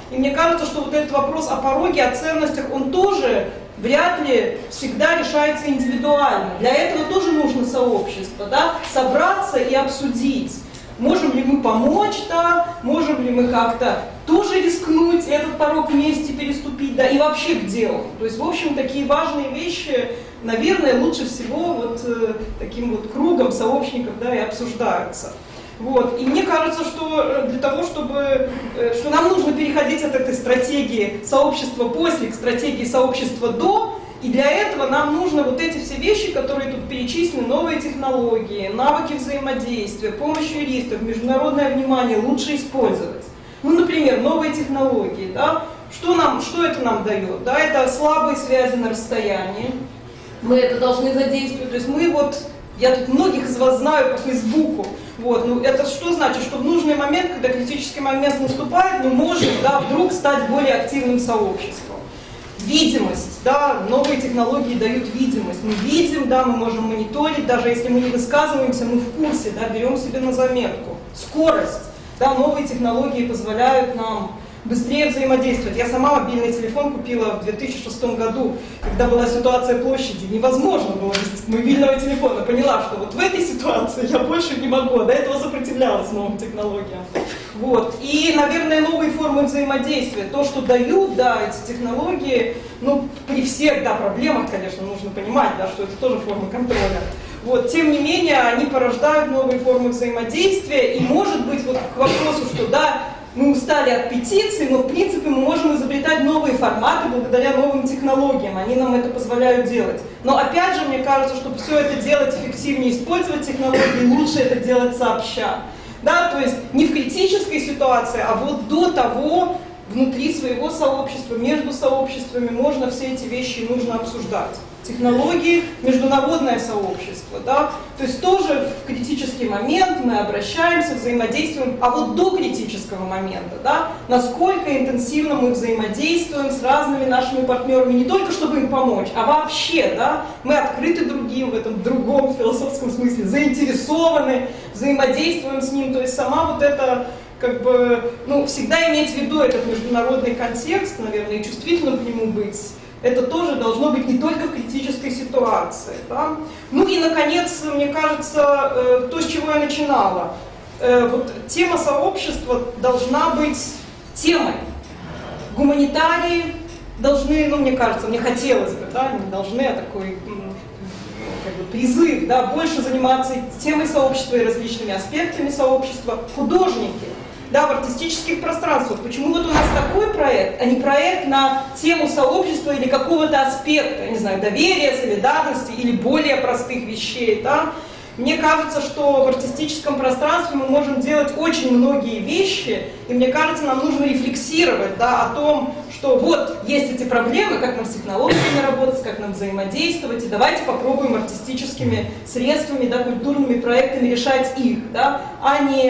И мне кажется, что вот этот вопрос о пороге, о ценностях, он тоже вряд ли всегда решается индивидуально. Для этого тоже нужно сообщество, да? Собраться и обсудить. Можем ли мы помочь, да? Можем ли мы как-то тоже рискнуть этот порог вместе переступить, да, и вообще к делу. То есть, в общем, такие важные вещи, наверное, лучше всего вот э, таким вот кругом сообщников, да, и обсуждаются. Вот. И мне кажется, что для того, чтобы, э, что нам нужно переходить от этой стратегии сообщества после к стратегии сообщества до, и для этого нам нужно вот эти все вещи, которые тут перечислены, новые технологии, навыки взаимодействия, помощь юристов, международное внимание лучше использовать. Ну, например, новые технологии, да? Что, нам, что это нам дает? Да? Это слабые связи на расстоянии, мы это должны задействовать, то есть мы вот, я тут многих из вас знаю по Фейсбуку, вот, ну это что значит? Что в нужный момент, когда критический момент наступает, мы можем, да, вдруг стать более активным сообществом. Видимость, да, новые технологии дают видимость. Мы видим, да, мы можем мониторить, даже если мы не высказываемся, мы в курсе, да, берем себе на заметку. Скорость, да, новые технологии позволяют нам быстрее взаимодействовать. Я сама мобильный телефон купила в две тысячи шестом году, когда была ситуация площади. Невозможно было без мобильного телефона. Поняла, что вот в этой ситуации я больше не могу. До этого сопротивлялась новым технологиям. Вот. И, наверное, новые формы взаимодействия. То, что дают, да, эти технологии, ну, при всех, да, проблемах, конечно, нужно понимать, да, что это тоже формы контроля. Вот. Тем не менее, они порождают новые формы взаимодействия. И, может быть, вот к вопросу, что, да, мы устали от петиций, но, в принципе, мы можем изобретать новые форматы благодаря новым технологиям. Они нам это позволяют делать. Но, опять же, мне кажется, чтобы все это делать эффективнее, использовать технологии, лучше это делать сообща. Да, то есть не в критической ситуации, а вот до того, внутри своего сообщества, между сообществами можно все эти вещи нужно обсуждать. Технологии, международное сообщество, да, то есть тоже в критический момент мы обращаемся, взаимодействуем, а вот до критического момента, да, насколько интенсивно мы взаимодействуем с разными нашими партнерами, не только чтобы им помочь, а вообще, да, мы открыты другим в этом другом философском смысле, заинтересованы, взаимодействуем с ним, то есть сама вот эта, как бы, ну, всегда иметь в виду этот международный контекст, наверное, и чувствительно к нему быть. Это тоже должно быть не только в критической ситуации. Да? Ну и, наконец, мне кажется, то, с чего я начинала. Вот тема сообщества должна быть темой. Гуманитарии должны, ну, мне кажется, мне хотелось бы, да, не должны, а такой как бы призыв, да, больше заниматься темой сообщества и различными аспектами сообщества. Художники. Да, в артистических пространствах. Почему вот у нас такой проект, а не проект на тему сообщества или какого-то аспекта, я не знаю, доверия, солидарности или более простых вещей, да? Мне кажется, что в артистическом пространстве мы можем делать очень многие вещи, и мне кажется, нам нужно рефлексировать, да, о том, что вот есть эти проблемы, как нам с технологиями работать, как нам взаимодействовать, и давайте попробуем артистическими средствами, да, культурными проектами решать их, да, а не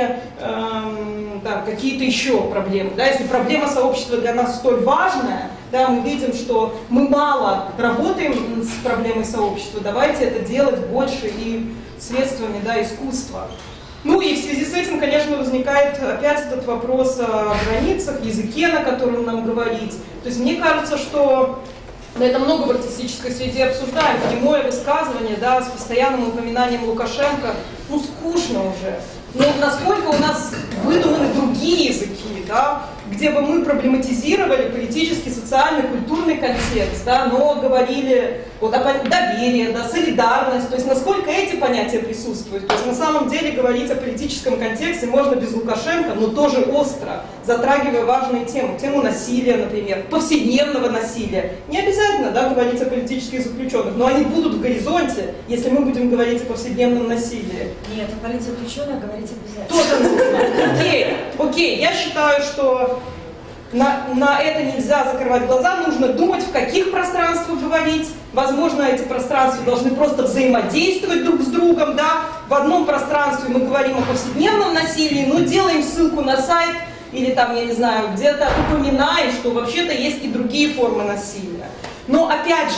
эм, да, какие-то еще проблемы. Да. Если проблема сообщества для нас столь важная, да, мы видим, что мы мало работаем с проблемой сообщества, давайте это делать больше и средствами, да, искусства. Ну и в связи с этим, конечно, возникает опять этот вопрос о границах, языке, на котором нам говорить. То есть мне кажется, что мы это много в артистической среде обсуждаем. Прямое высказывание, да, с постоянным упоминанием Лукашенко, ну скучно уже. Но насколько у нас выдуманы другие языки, да, где бы мы проблематизировали политический, социальный, культурный контекст, да, но говорили вот о доверии, да, солидарность, то есть насколько эти понятия присутствуют. То есть на самом деле говорить о политическом контексте можно без Лукашенко, но тоже остро, затрагивая важные темы. Тему насилия, например, повседневного насилия. Не обязательно, да, говорить о политических заключенных, но они будут в горизонте, если мы будем говорить о повседневном насилии. Нет, о политике заключенных говорить обязательно. Тоже нужно. Окей, окей, я считаю, что на, на это нельзя закрывать глаза, нужно думать, в каких пространствах говорить. Возможно, эти пространства должны просто взаимодействовать друг с другом, да. В одном пространстве мы говорим о повседневном насилии, но делаем ссылку на сайт или там, я не знаю, где-то упоминаем, что вообще-то есть и другие формы насилия. Но опять же,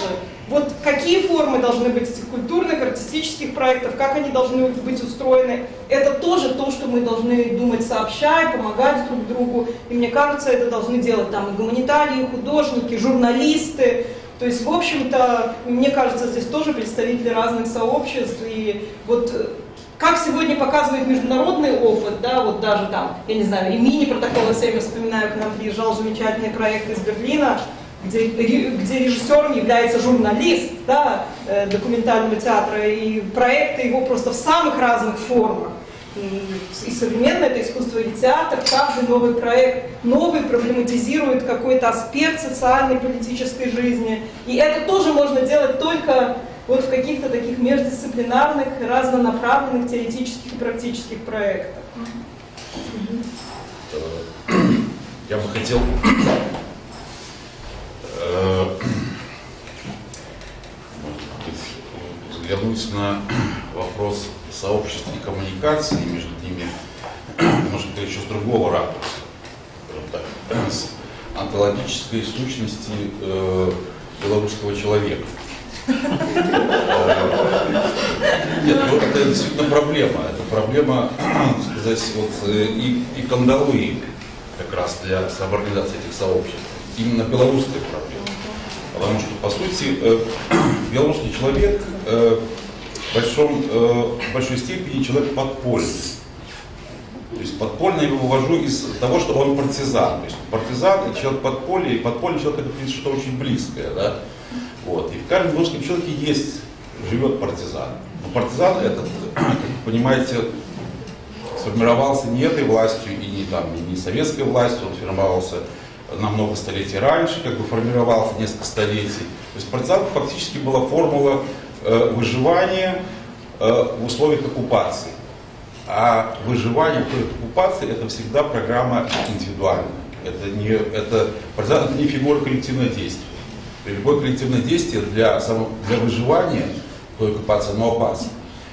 Вот какие формы должны быть этих культурных, артистических проектов, как они должны быть устроены, это тоже то, что мы должны думать сообща и помогать друг другу. И мне кажется, это должны делать там и гуманитарии, и художники, журналисты. То есть, в общем-то, мне кажется, здесь тоже представители разных сообществ. И вот как сегодня показывает международный опыт, да, вот даже там, я не знаю, Римини протокола семь, я вспоминаю, к нам приезжал замечательный проект из Берлина, где, где режиссером является журналист, да, документального театра, и проекты его просто в самых разных формах. И, и современное это искусство или театр, каждый новый проект новый проблематизирует какой-то аспект социальной, политической жизни. И это тоже можно делать только вот в каких-то таких междисциплинарных, разнонаправленных теоретических и практических проектах. Я бы хотел взглянуть на вопрос сообществ и коммуникации между ними, может быть, еще с другого ракурса, так, с онтологической сущности э, белорусского человека. Нет, ну, это действительно проблема. Это проблема, сказать, вот, и, и кандалы как раз для самоорганизации этих сообществ. Именно белорусская проблема. Потому что, по сути, э, белорусский человек э, в, большом, э, в большой степени человек подпольный. То есть подпольно я его вывожу из того, что он партизан. То есть партизан и человек подполья, и подпольный человек это, в принципе, что-то очень близкое. Да? Вот. И в каждом белорусском человеке есть, живет партизан. Но партизан этот, как вы понимаете, сформировался не этой властью и не, там, не советской властью, он сформировался на много столетий раньше, как бы формировался несколько столетий. То есть партизан фактически была формула э, выживания э, в условиях оккупации. А выживание в условиях оккупации это всегда программа индивидуальная. Это не, это, партизан это не фигура коллективного действия. И любое коллективное действие для, само, для выживания в той оккупации, оно опасно.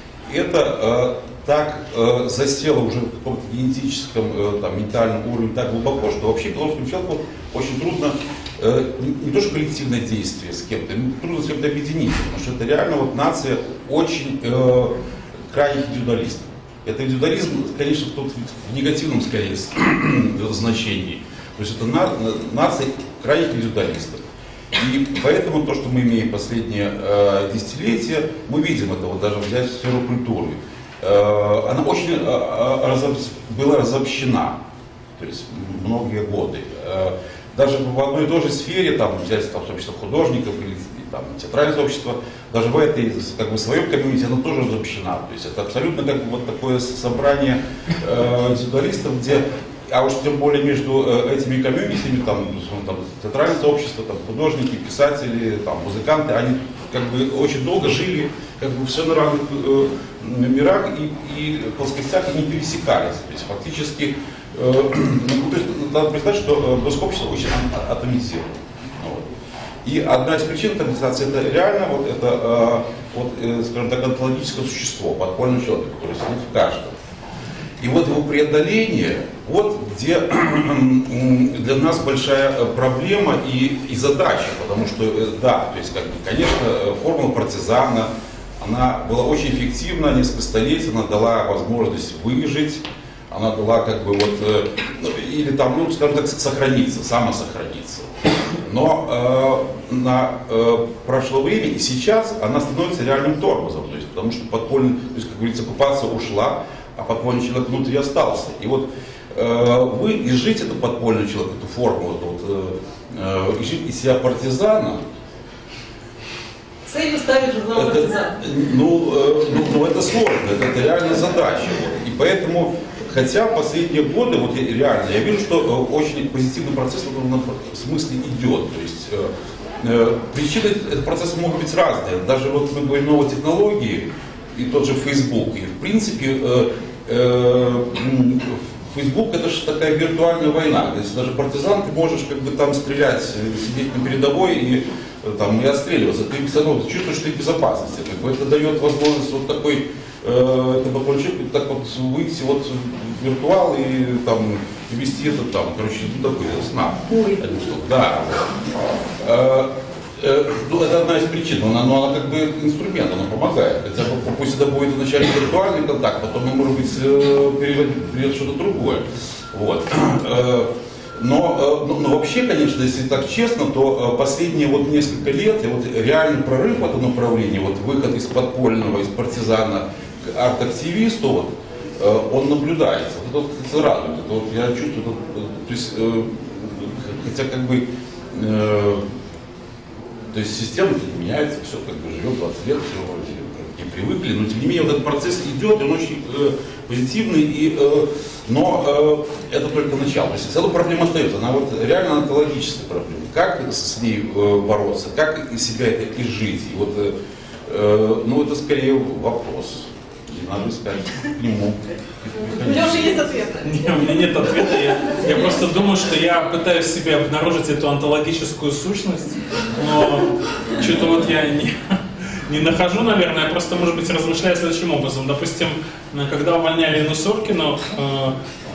Это э, так э, засело уже в каком-то генетическом, э, там, ментальном уровне так глубоко, что вообще белорусскому человеку очень трудно, э, не, не то что коллективное действие с кем-то, трудно с кем-то объединиться, потому что это реально вот нация очень э, крайних индивидуалистов. Это индивидуализм, конечно, тут в негативном скорее значении. То есть это на, нация крайних индивидуалистов. И поэтому то, что мы имеем последние э, десятилетия, мы видим это, вот даже взять сферу культуры. Э, она очень э, разоб... была разобщена, то есть многие годы. Э, даже в одной и той же сфере, там, взять там, сообщество художников или там, театральное сообщество, даже в этой, как бы, своем комьюнити она тоже разобщена. То есть это абсолютно как бы вот такое собрание э, индивидуалистов, где а уж тем более между э, этими комьюнитами, там, там, театральное сообщество, там, художники, писатели, там, музыканты, они как бы очень долго жили как бы все на равных э, мирах и, и плоскостях и не пересекались. То есть фактически, э, ну, то есть, надо признать, что э, общество очень атомизировано. Вот. И одна из причин атомизации это реально вот это, э, вот, э, скажем так, онтологическое существо, подпольный человек, который сидит в каждом. И вот его преодоление, вот где для нас большая проблема и, и задача, потому что, да, то есть, как бы, конечно, формула партизана, она была очень эффективна, несколько столетий, она дала возможность выжить, она дала, как бы, вот, или там, ну, скажем так, сохраниться, самосохраниться. Но э, на э, прошло время и сейчас она становится реальным тормозом, то есть, потому что подпольный, то есть, как говорится, оккупация ушла, а подпольный человек внутри остался. И вот э, вы изжить этот подпольный человек, эту форму, эту, вот, э, изжить из себя партизана. Целью ставить журнал это, «Партизан». Ну, э, ну, ну, это сложно, это, это реальная задача. Вот. И поэтому, хотя последние годы, вот я, реально, я вижу, что э, очень позитивный процесс в этом смысле идет. То есть э, э, причины этого процесса могут быть разные. Даже вот мы говорим новые технологии, и тот же Facebook. И в принципе, э, э, Facebook это же такая виртуальная война. То есть даже партизан ты можешь как бы там стрелять, сидеть на передовой и, там, и отстреливаться. Ты все равно чувствуешь, что ты в безопасности. Как бы это дает возможность вот такой, э, человек, так вот выйти вот в виртуал и там вести это там, короче, ну такой сна. Да. Э, Э, ну, это одна из причин, но она, но она как бы инструмент, она помогает. Хотя бы пусть это будет вначале виртуальный контакт, потом, может быть, перейдет что-то другое. Вот. Но, но, но вообще, конечно, если так честно, то последние вот несколько лет вот реальный прорыв в этом направлении, вот выход из подпольного, из партизана к арт-активисту, вот, он наблюдается. Вот это, это радует. Это вот я чувствую, это, то есть, хотя как бы э, то есть система меняется, все как бы живет двадцать лет, все не привыкли, но тем не менее вот этот процесс идет, он очень э, позитивный, и, э, но э, это только начало. То есть эта проблема остается, она вот реально онтологическая проблема. Как с ней э, бороться, как из себя это изжить? И вот, э, э, ну это скорее вопрос. И надо искать к нему. У меня уже есть ответ. Нет, у меня нет ответа. Я, я просто думаю, что я пытаюсь в себе обнаружить эту онтологическую сущность, но что-то вот я не, не нахожу, наверное. Я просто, может быть, размышляю следующим образом. Допустим, когда увольняли Инну Соркину, э,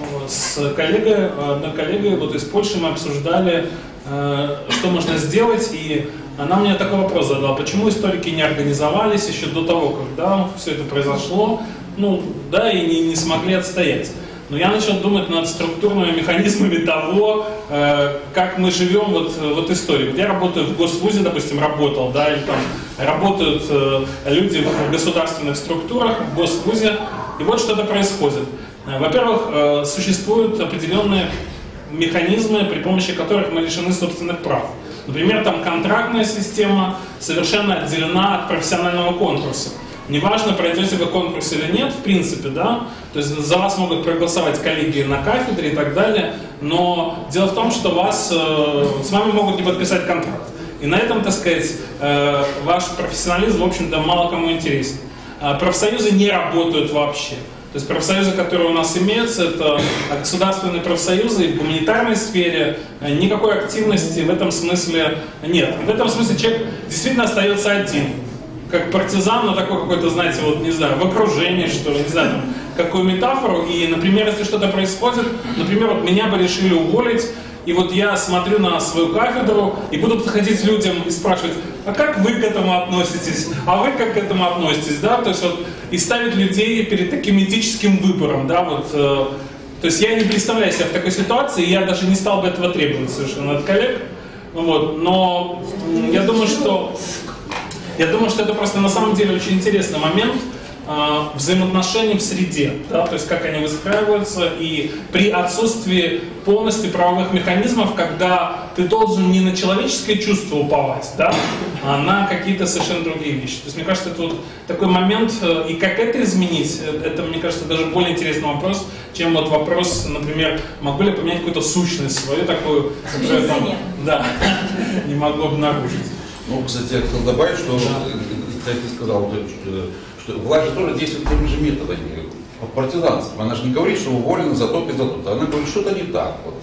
с коллегой, одной коллегой вот из Польши мы обсуждали, э, что можно сделать, и она мне такой вопрос задала: почему историки не организовались еще до того, когда все это произошло, ну, да, и не, не смогли отстоять. Но я начал думать над структурными механизмами того, э, как мы живем вот, вот истории. Вот я работаю в Госвузе, допустим, работал, да, или там работают э, люди в государственных структурах, в Госвузе, и вот что-то происходит. Во-первых, э, существуют определенные механизмы, при помощи которых мы лишены собственных прав. Например, там контрактная система совершенно отделена от профессионального конкурса. Неважно, пройдете вы конкурс или нет, в принципе, да, то есть за вас могут проголосовать коллеги на кафедре и так далее, но дело в том, что вас, э, с вами могут не подписать контракт. И на этом, так сказать, э, ваш профессионализм, в общем-то, мало кому интересен. А профсоюзы не работают вообще. То есть профсоюзы, которые у нас имеются, это государственные профсоюзы, и в гуманитарной сфере никакой активности в этом смысле нет. В этом смысле человек действительно остается один. Как партизан, но такой какой-то, знаете, вот, не знаю, в окружении, что ли, не знаю, там, какую метафору. И, например, если что-то происходит, например, вот меня бы решили уволить, и вот я смотрю на свою кафедру и буду подходить людям и спрашивать: а как вы к этому относитесь? А вы как к этому относитесь? Да? То есть вот, и ставить людей перед таким этическим выбором. Да? Вот, э, то есть я не представляю себя в такой ситуации, и я даже не стал бы этого требовать совершенно от коллег. Вот, но э, я думаю, что я думаю, что это просто на самом деле очень интересный момент э, взаимоотношений в среде, да, то есть как они выстраиваются, и при отсутствии полностью правовых механизмов, когда ты должен не на человеческое чувство уповать, да, а на какие-то совершенно другие вещи. То есть мне кажется, это вот такой момент, э, и как это изменить, это, мне кажется, даже более интересный вопрос, чем вот вопрос, например, могу ли я поменять какую-то сущность свою такую, которую там, да, не могу обнаружить. Ну, кстати, я хотел добавить, что, кстати, ты сказал, что, что власть же тоже действует теми же методами, партизанством. Она же не говорит, что уволена за то и за то. Она говорит, что-то не так. Вот.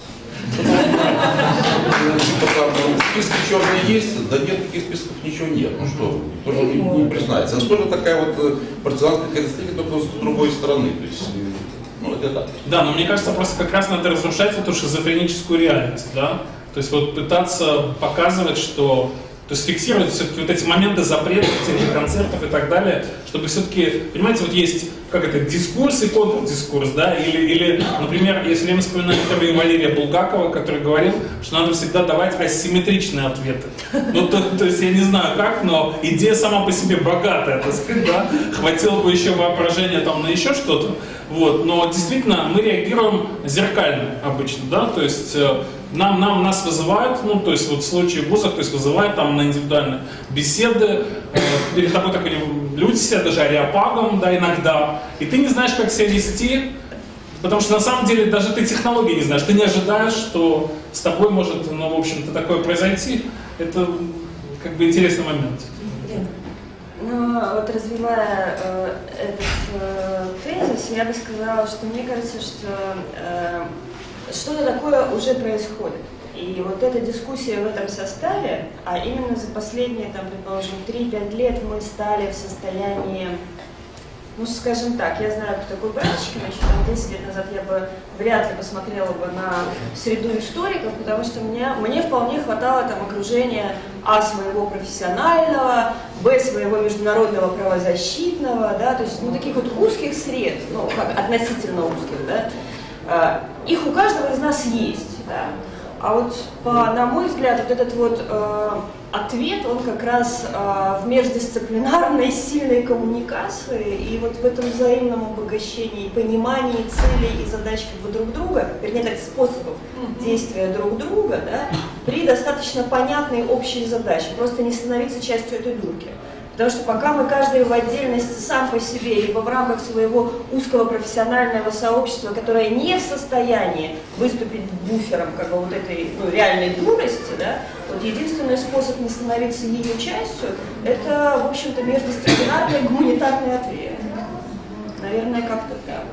Списки черные есть, да нет, таких списков ничего нет. Ну что, тоже не, не признается. Это тоже такая вот партизанская характеристика, только с другой стороны. То есть, ну, это так. Да, но мне кажется, просто как раз надо разрушать эту шизофреническую реальность, да? То есть вот пытаться показывать, что... То есть фиксировать все-таки вот эти моменты запретов, концертов и так далее, чтобы все-таки, понимаете, вот есть, как это, дискурс и контрдискурс, да, или, или, например, если мы вспоминаем интервью Валерия Булгакова, который говорил, что надо всегда давать асимметричные ответы. Ну, то, то есть я не знаю как, но идея сама по себе богатая, так сказать, да, хватило бы еще воображения там на еще что-то, вот, но действительно мы реагируем зеркально обычно, да, то есть Нам, нам, нас вызывают, ну, то есть вот в случае в вузах, то есть вызывают там на индивидуальные беседы, э, перед тобой такой, люди сидят даже ареопагом, да, иногда, и ты не знаешь, как себя вести, потому что на самом деле даже ты технологии не знаешь, ты не ожидаешь, что с тобой может, ну, в общем-то, такое произойти. Это как бы интересный момент. Ну, вот развивая э, этот э, тезис, я бы сказала, что мне кажется, что э, что-то такое уже происходит. И вот эта дискуссия в этом составе, а именно за последние, там, предположим, три-пять лет мы стали в состоянии, Ну, скажем так, я знаю, кто такой Братчик, значит, там десять лет назад я бы вряд ли посмотрела бы на среду историков, потому что мне, мне вполне хватало там окружения а. своего профессионального, б. своего международного правозащитного, да, то есть, ну, таких вот узких сред, ну, как относительно узких, да, их у каждого из нас есть, да. А вот, по, на мой взгляд, вот этот вот э, ответ, он как раз э, в междисциплинарной сильной коммуникации и вот в этом взаимном обогащении, понимании целей и задач как бы друг друга, вернее так, способов действия друг друга, да, при достаточно понятной общей задаче, просто не становиться частью этой дурки. Потому что пока мы каждый в отдельности сам по себе, либо в рамках своего узкого профессионального сообщества, которое не в состоянии выступить буфером как бы вот этой, ну, реальной дурости, да, вот единственный способ не становиться ее частью, это, в общем-то, междисциплинарный гуманитарный ответ. Наверное, как-то так.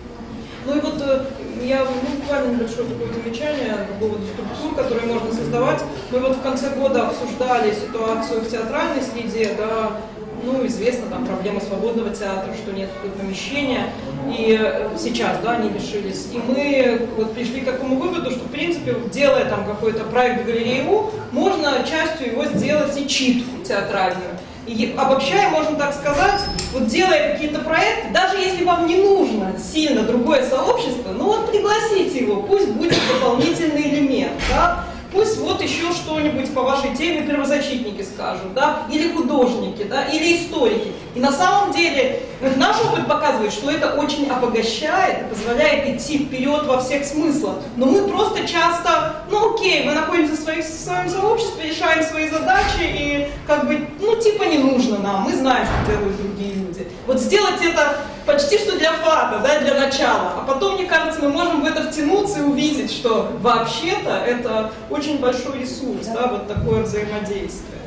Ну и вот я ну, буквально небольшое такое замечание по поводу структур, которые можно создавать. Мы вот в конце года обсуждали ситуацию в театральной среде, да, ну, известна там проблема свободного театра, что нет помещения, и сейчас, да, они лишились. И мы вот пришли к такому выводу, что, в принципе, делая там какой-то проект в галерею, можно частью его сделать и читку театральную. И обобщая, можно так сказать, вот делая какие-то проекты, даже если вам не нужно сильно другое сообщество, ну вот пригласите его, пусть будет дополнительный элемент, да? Пусть вот еще что-нибудь по вашей теме правозащитники скажут, да, или художники, да, или историки. И на самом деле вот наш опыт показывает, что это очень обогащает и позволяет идти вперед во всех смыслах. Но мы просто часто, ну окей, мы находимся в, своих, в своем сообществе, решаем свои задачи и как бы, ну типа не нужно нам, мы знаем, что делают другие люди. Вот сделать это почти что для факта, да, для начала, а потом, мне кажется, мы можем в это втянуться и увидеть, что вообще-то это очень большой ресурс, да, вот такое взаимодействие.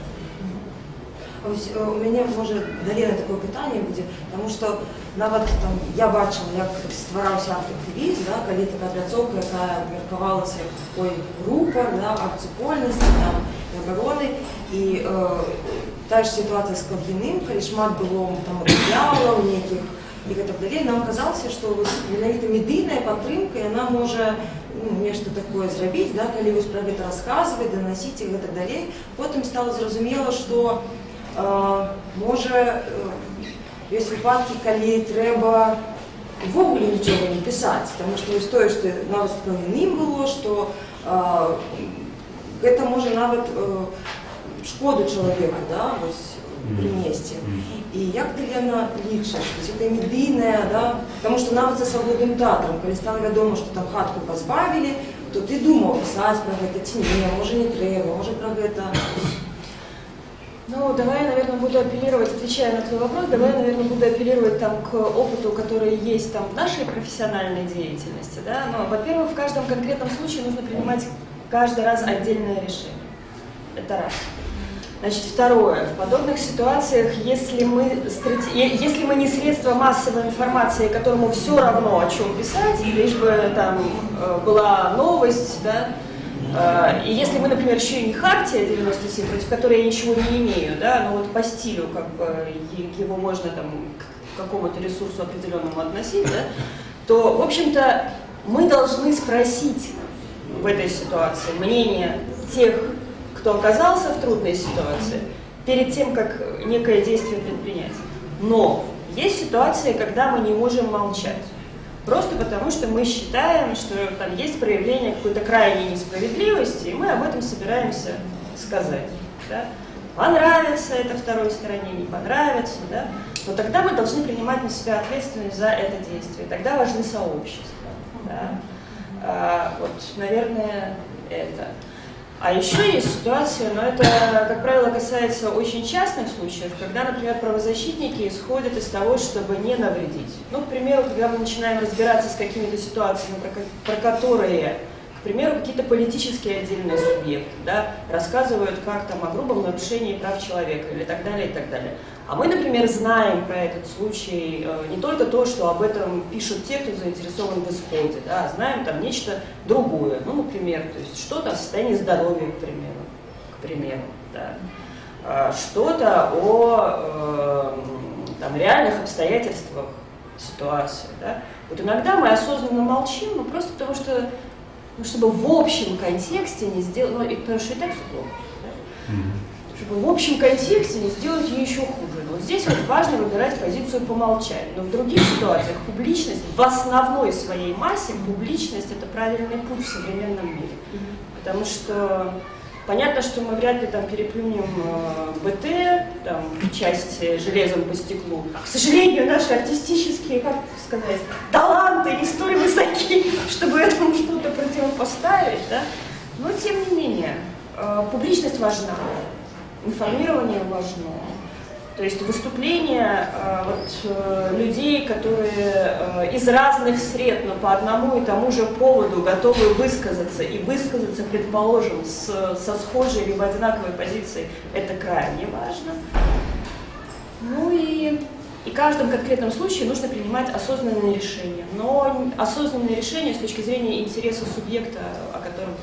Ось у мене може далі на таке питання буде, тому що навіть там я бачила, як створявся автоактивізм, да, коли така пляцовка, яка меркувалася як такий рупор, да, акції вольності, там, оборони, і е, та ж ситуація з Калгіним, коли шмат було там матеріалів ніяких, і так далі, нам казалося, що менавіта медійна підтримка, вона може ну, нечто такое зробити, да, коли ви про це розказуєте, доносите і так далі. Потім стало зрозуміло, що Uh, може, є випадки, коли треба вовремя нічого не писати, тому що ось те, що навіть з Калгіним було, що uh, це може навіть uh, шкоду чоловіку, да, ось, принести. І як ти, Лена, лічиш? Тобто це медійне, да? Тому що навіть за свободним театром, коли стало відомо, що там хатку позбавили, то ти думав писати про це, чи ні, може не треба, може про це. Ну, давай я, наверное, буду апеллировать, отвечая на твой вопрос, давай я, наверное, буду апеллировать там, к опыту, который есть там, в нашей профессиональной деятельности. Да? Но, во-первых, в каждом конкретном случае нужно принимать каждый раз отдельное решение. Это раз. Значит, второе. В подобных ситуациях, если мы, если мы не средство массовой информации, которому все равно, о чем писать, лишь бы там была новость, да, и если мы, например, еще и не Хартия девяносто семь, против которой я ничего не имею, да, но вот по стилю как бы его можно там к какому-то ресурсу определенному относить, да, то, в общем-то, мы должны спросить в этой ситуации мнение тех, кто оказался в трудной ситуации, перед тем, как некое действие предпринять. Но есть ситуации, когда мы не можем молчать. Просто потому, что мы считаем, что там есть проявление какой-то крайней несправедливости, и мы об этом собираемся сказать. Да? Понравится это второй стороне, не понравится, да? Но тогда мы должны принимать на себя ответственность за это действие. Тогда важны сообщества. Да? А, вот, наверное, это. А еще есть ситуация, но это, как правило, касается очень частных случаев, когда, например, правозащитники исходят из того, чтобы не навредить. Ну, к примеру, когда мы начинаем разбираться с какими-то ситуациями, про, про которые, к примеру, какие-то политические отдельные субъекты, да, рассказывают как там о грубом нарушении прав человека или так далее, и так далее. А мы, например, знаем про этот случай э, не только то, что об этом пишут те, кто заинтересован в исходе, да, а знаем там нечто другое, ну, например, то есть что-то о состоянии здоровья, к примеру, к примеру, да, а, что-то о э, там, реальных обстоятельствах ситуации. Да? Вот иногда мы осознанно молчим, ну, просто потому что, ну, чтобы в общем контексте не сделать, ну, и, потому что и так все плохо, да? Mm-hmm. Чтобы в общем контексте не сделать ее еще хуже. Вот здесь вот важно выбирать позицию помолчать, но в других ситуациях публичность, в основной своей массе публичность — это правильный путь в современном мире. Mm-hmm. Потому что понятно, что мы вряд ли там переплюнем э, БТ, там, часть железом по стеклу. К сожалению, наши артистические, как сказать, таланты не столь высоки, чтобы этому что-то противопоставить, да? Но тем не менее, э, публичность важна, информирование важно. То есть выступления э, вот, э, людей, которые э, из разных сред, но по одному и тому же поводу готовы высказаться, и высказаться, предположим, с, со схожей либо одинаковой позицией, это крайне важно. Ну и, и в каждом конкретном случае нужно принимать осознанные решения, но осознанные решения с точки зрения интереса субъекта, о котором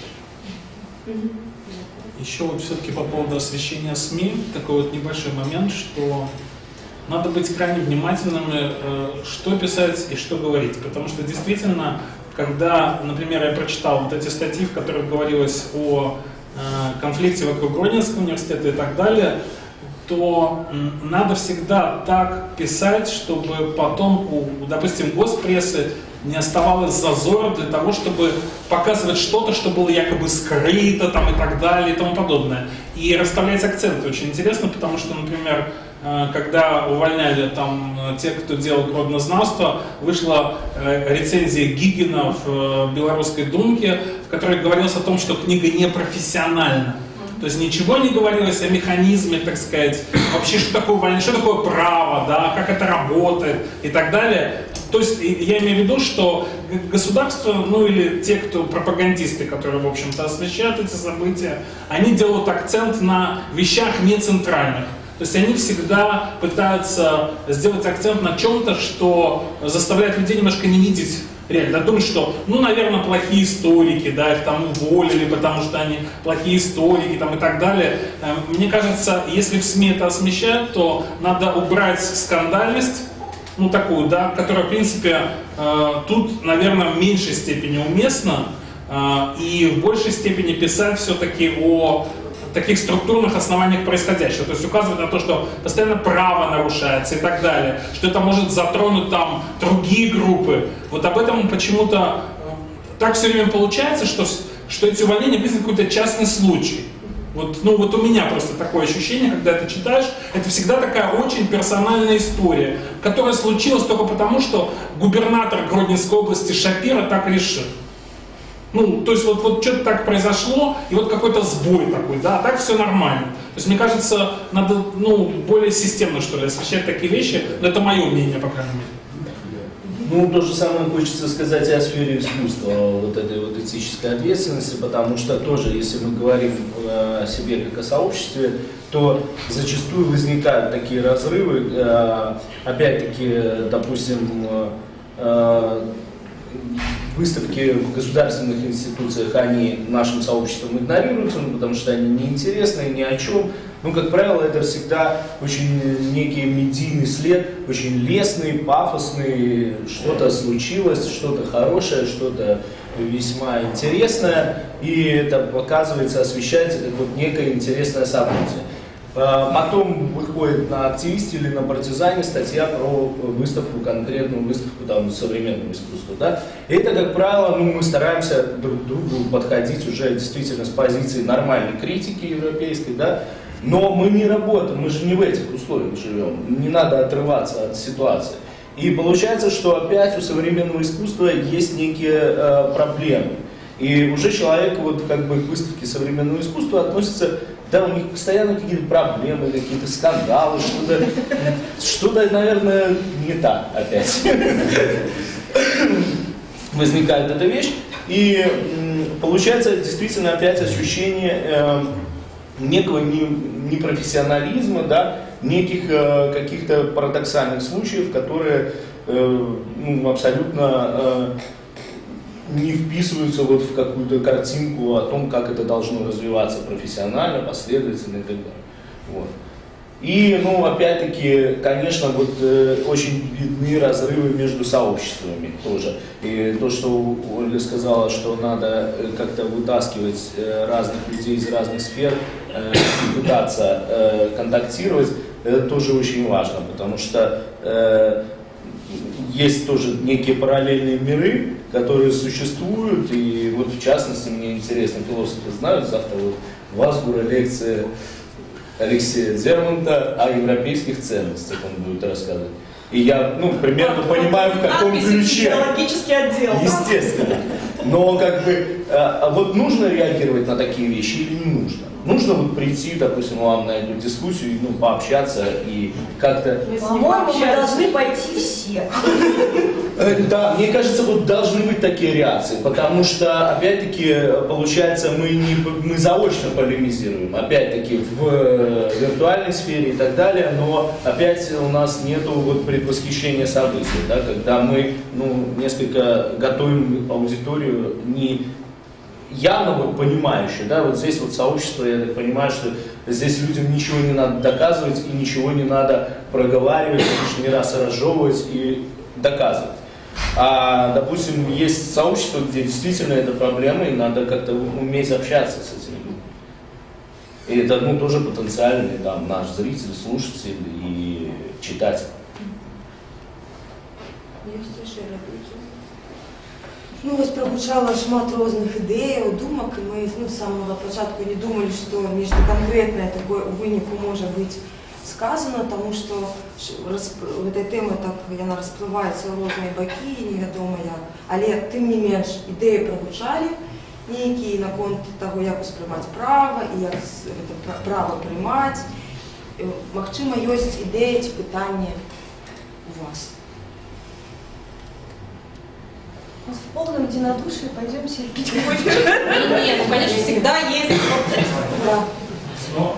ты говоришь. Еще вот все-таки по поводу освещения СМИ, такой вот небольшой момент, что надо быть крайне внимательными, что писать и что говорить. Потому что действительно, когда, например, я прочитал вот эти статьи, в которых говорилось о конфликте вокруг Гродненского университета и так далее, то надо всегда так писать, чтобы потом у, допустим, госпрессы не оставалось зазора для того, чтобы показывать что-то, что было якобы скрыто там, и так далее и тому подобное. И расставлять акценты очень интересно, потому что, например, когда увольняли там тех, кто делал гроднознавство, вышла рецензия Гигина в Белорусской думке, в которой говорилось о том, что книга непрофессиональна. То есть ничего не говорилось о механизме, так сказать, вообще что такое увольнение, что такое право, да, как это работает и так далее. То есть я имею в виду, что государство, ну или те, кто пропагандисты, которые, в общем-то, освещают эти события, они делают акцент на вещах не центральных. То есть они всегда пытаются сделать акцент на чем-то, что заставляет людей немножко не видеть реально. Думать, что, ну, наверное, плохие историки, да, их там уволили, потому что они плохие историки там, и так далее. Мне кажется, если в СМИ это освещают, то надо убрать скандальность, ну, такую, да, которая, в принципе, э, тут, наверное, в меньшей степени уместна, э, и в большей степени писать все-таки о таких структурных основаниях происходящего. То есть указывать на то, что постоянно право нарушается и так далее, что это может затронуть там другие группы. Вот об этом почему-то э, так все время получается, что, что эти увольнения вызваны какой-то частный случай. Вот, ну вот у меня просто такое ощущение, когда это читаешь, это всегда такая очень персональная история, которая случилась только потому, что губернатор Гродненской области Шапира так решил. Ну, то есть вот, вот что-то так произошло, и вот какой-то сбой такой, да, а так все нормально. То есть, мне кажется, надо, ну, более системно, что ли, освещать такие вещи, но это мое мнение, по крайней мере. Ну, то же самое хочется сказать и о сфере искусства, вот этой вот этической ответственности, потому что тоже, если мы говорим о себе как о сообществе, то зачастую возникают такие разрывы, опять-таки, допустим, выставки в государственных институциях, они нашим сообществом игнорируются, ну, потому что они неинтересны, ни о чем. Ну, как правило, это всегда очень некий медийный след, очень лестный, пафосный, что-то случилось, что-то хорошее, что-то весьма интересное, и это показывается, освещается как вот некое интересное событие. Потом выходит на «Активисте» или на «Партизане» статья про выставку, конкретную выставку там, современного искусства. Да? И это, как правило, ну, мы стараемся друг к другу подходить уже действительно с позиции нормальной критики европейской, да? Но мы не работаем, мы же не в этих условиях живем, не надо отрываться от ситуации. И получается, что опять у современного искусства есть некие э, проблемы. И уже человек вот, как бы, к выставке современного искусства относится, да, у них постоянно какие-то проблемы, какие-то скандалы, что-то, что-то, наверное, не так опять. Возникает эта вещь, и получается действительно опять ощущение э, некого непрофессионализма, да, неких э, каких-то парадоксальных случаев, которые э, ну, абсолютно э, не вписываются вот в какую-то картинку о том, как это должно развиваться профессионально, последовательно и так далее. Вот. И, ну, опять-таки, конечно, вот э, очень видны разрывы между сообществами тоже. И то, что Ольга сказала, что надо как-то вытаскивать э, разных людей из разных сфер, э, и пытаться э, контактировать, это тоже очень важно, потому что э, есть тоже некие параллельные миры, которые существуют, и вот в частности, мне интересно, философы знают, завтра вот у вас будет лекция Алексея Дзермонта о европейских ценностях, он будет рассказывать. И я, ну, примерно а, понимаю, в каком ключе. Идеологический отдел. Естественно. Но как бы, а вот нужно реагировать на такие вещи или не нужно? Нужно вот прийти, допустим, вам на эту дискуссию, ну, пообщаться и как-то... По-моему, мы должны пойти все. Да, мне кажется, вот должны быть такие реакции, потому что, опять-таки, получается, мы, не, мы заочно полемизируем, опять-таки, в виртуальной сфере и так далее, но опять у нас нету вот предвосхищения событий, да, когда мы, ну, несколько готовим аудиторию не явно вот понимающую, да, вот здесь вот сообщество, я так понимаю, что здесь людям ничего не надо доказывать и ничего не надо проговаривать, лишний раз разжевывать и доказывать. А, допустим, есть сообщество, где действительно это проблема, и надо как-то уметь общаться с этими людьми. И это, ну, тоже потенциальный там наш зритель, слушатель и читатель. Ну, ось прогучало шмат різних ідей, думок, і ми, ну, з самого початку не думали, що нечто конкретне такое у виніку може бути сказано, тому що в этой темі так вона розпливається у різні боки, невідомо як. Але тим не менш ідеї прогучали які на конт того, як усприймати право і як це право приймати. Махчима є ідеї ці питання у вас. В полном единодушии пойдемте пить кофе. Нет, ну, конечно, всегда есть. Да. Но,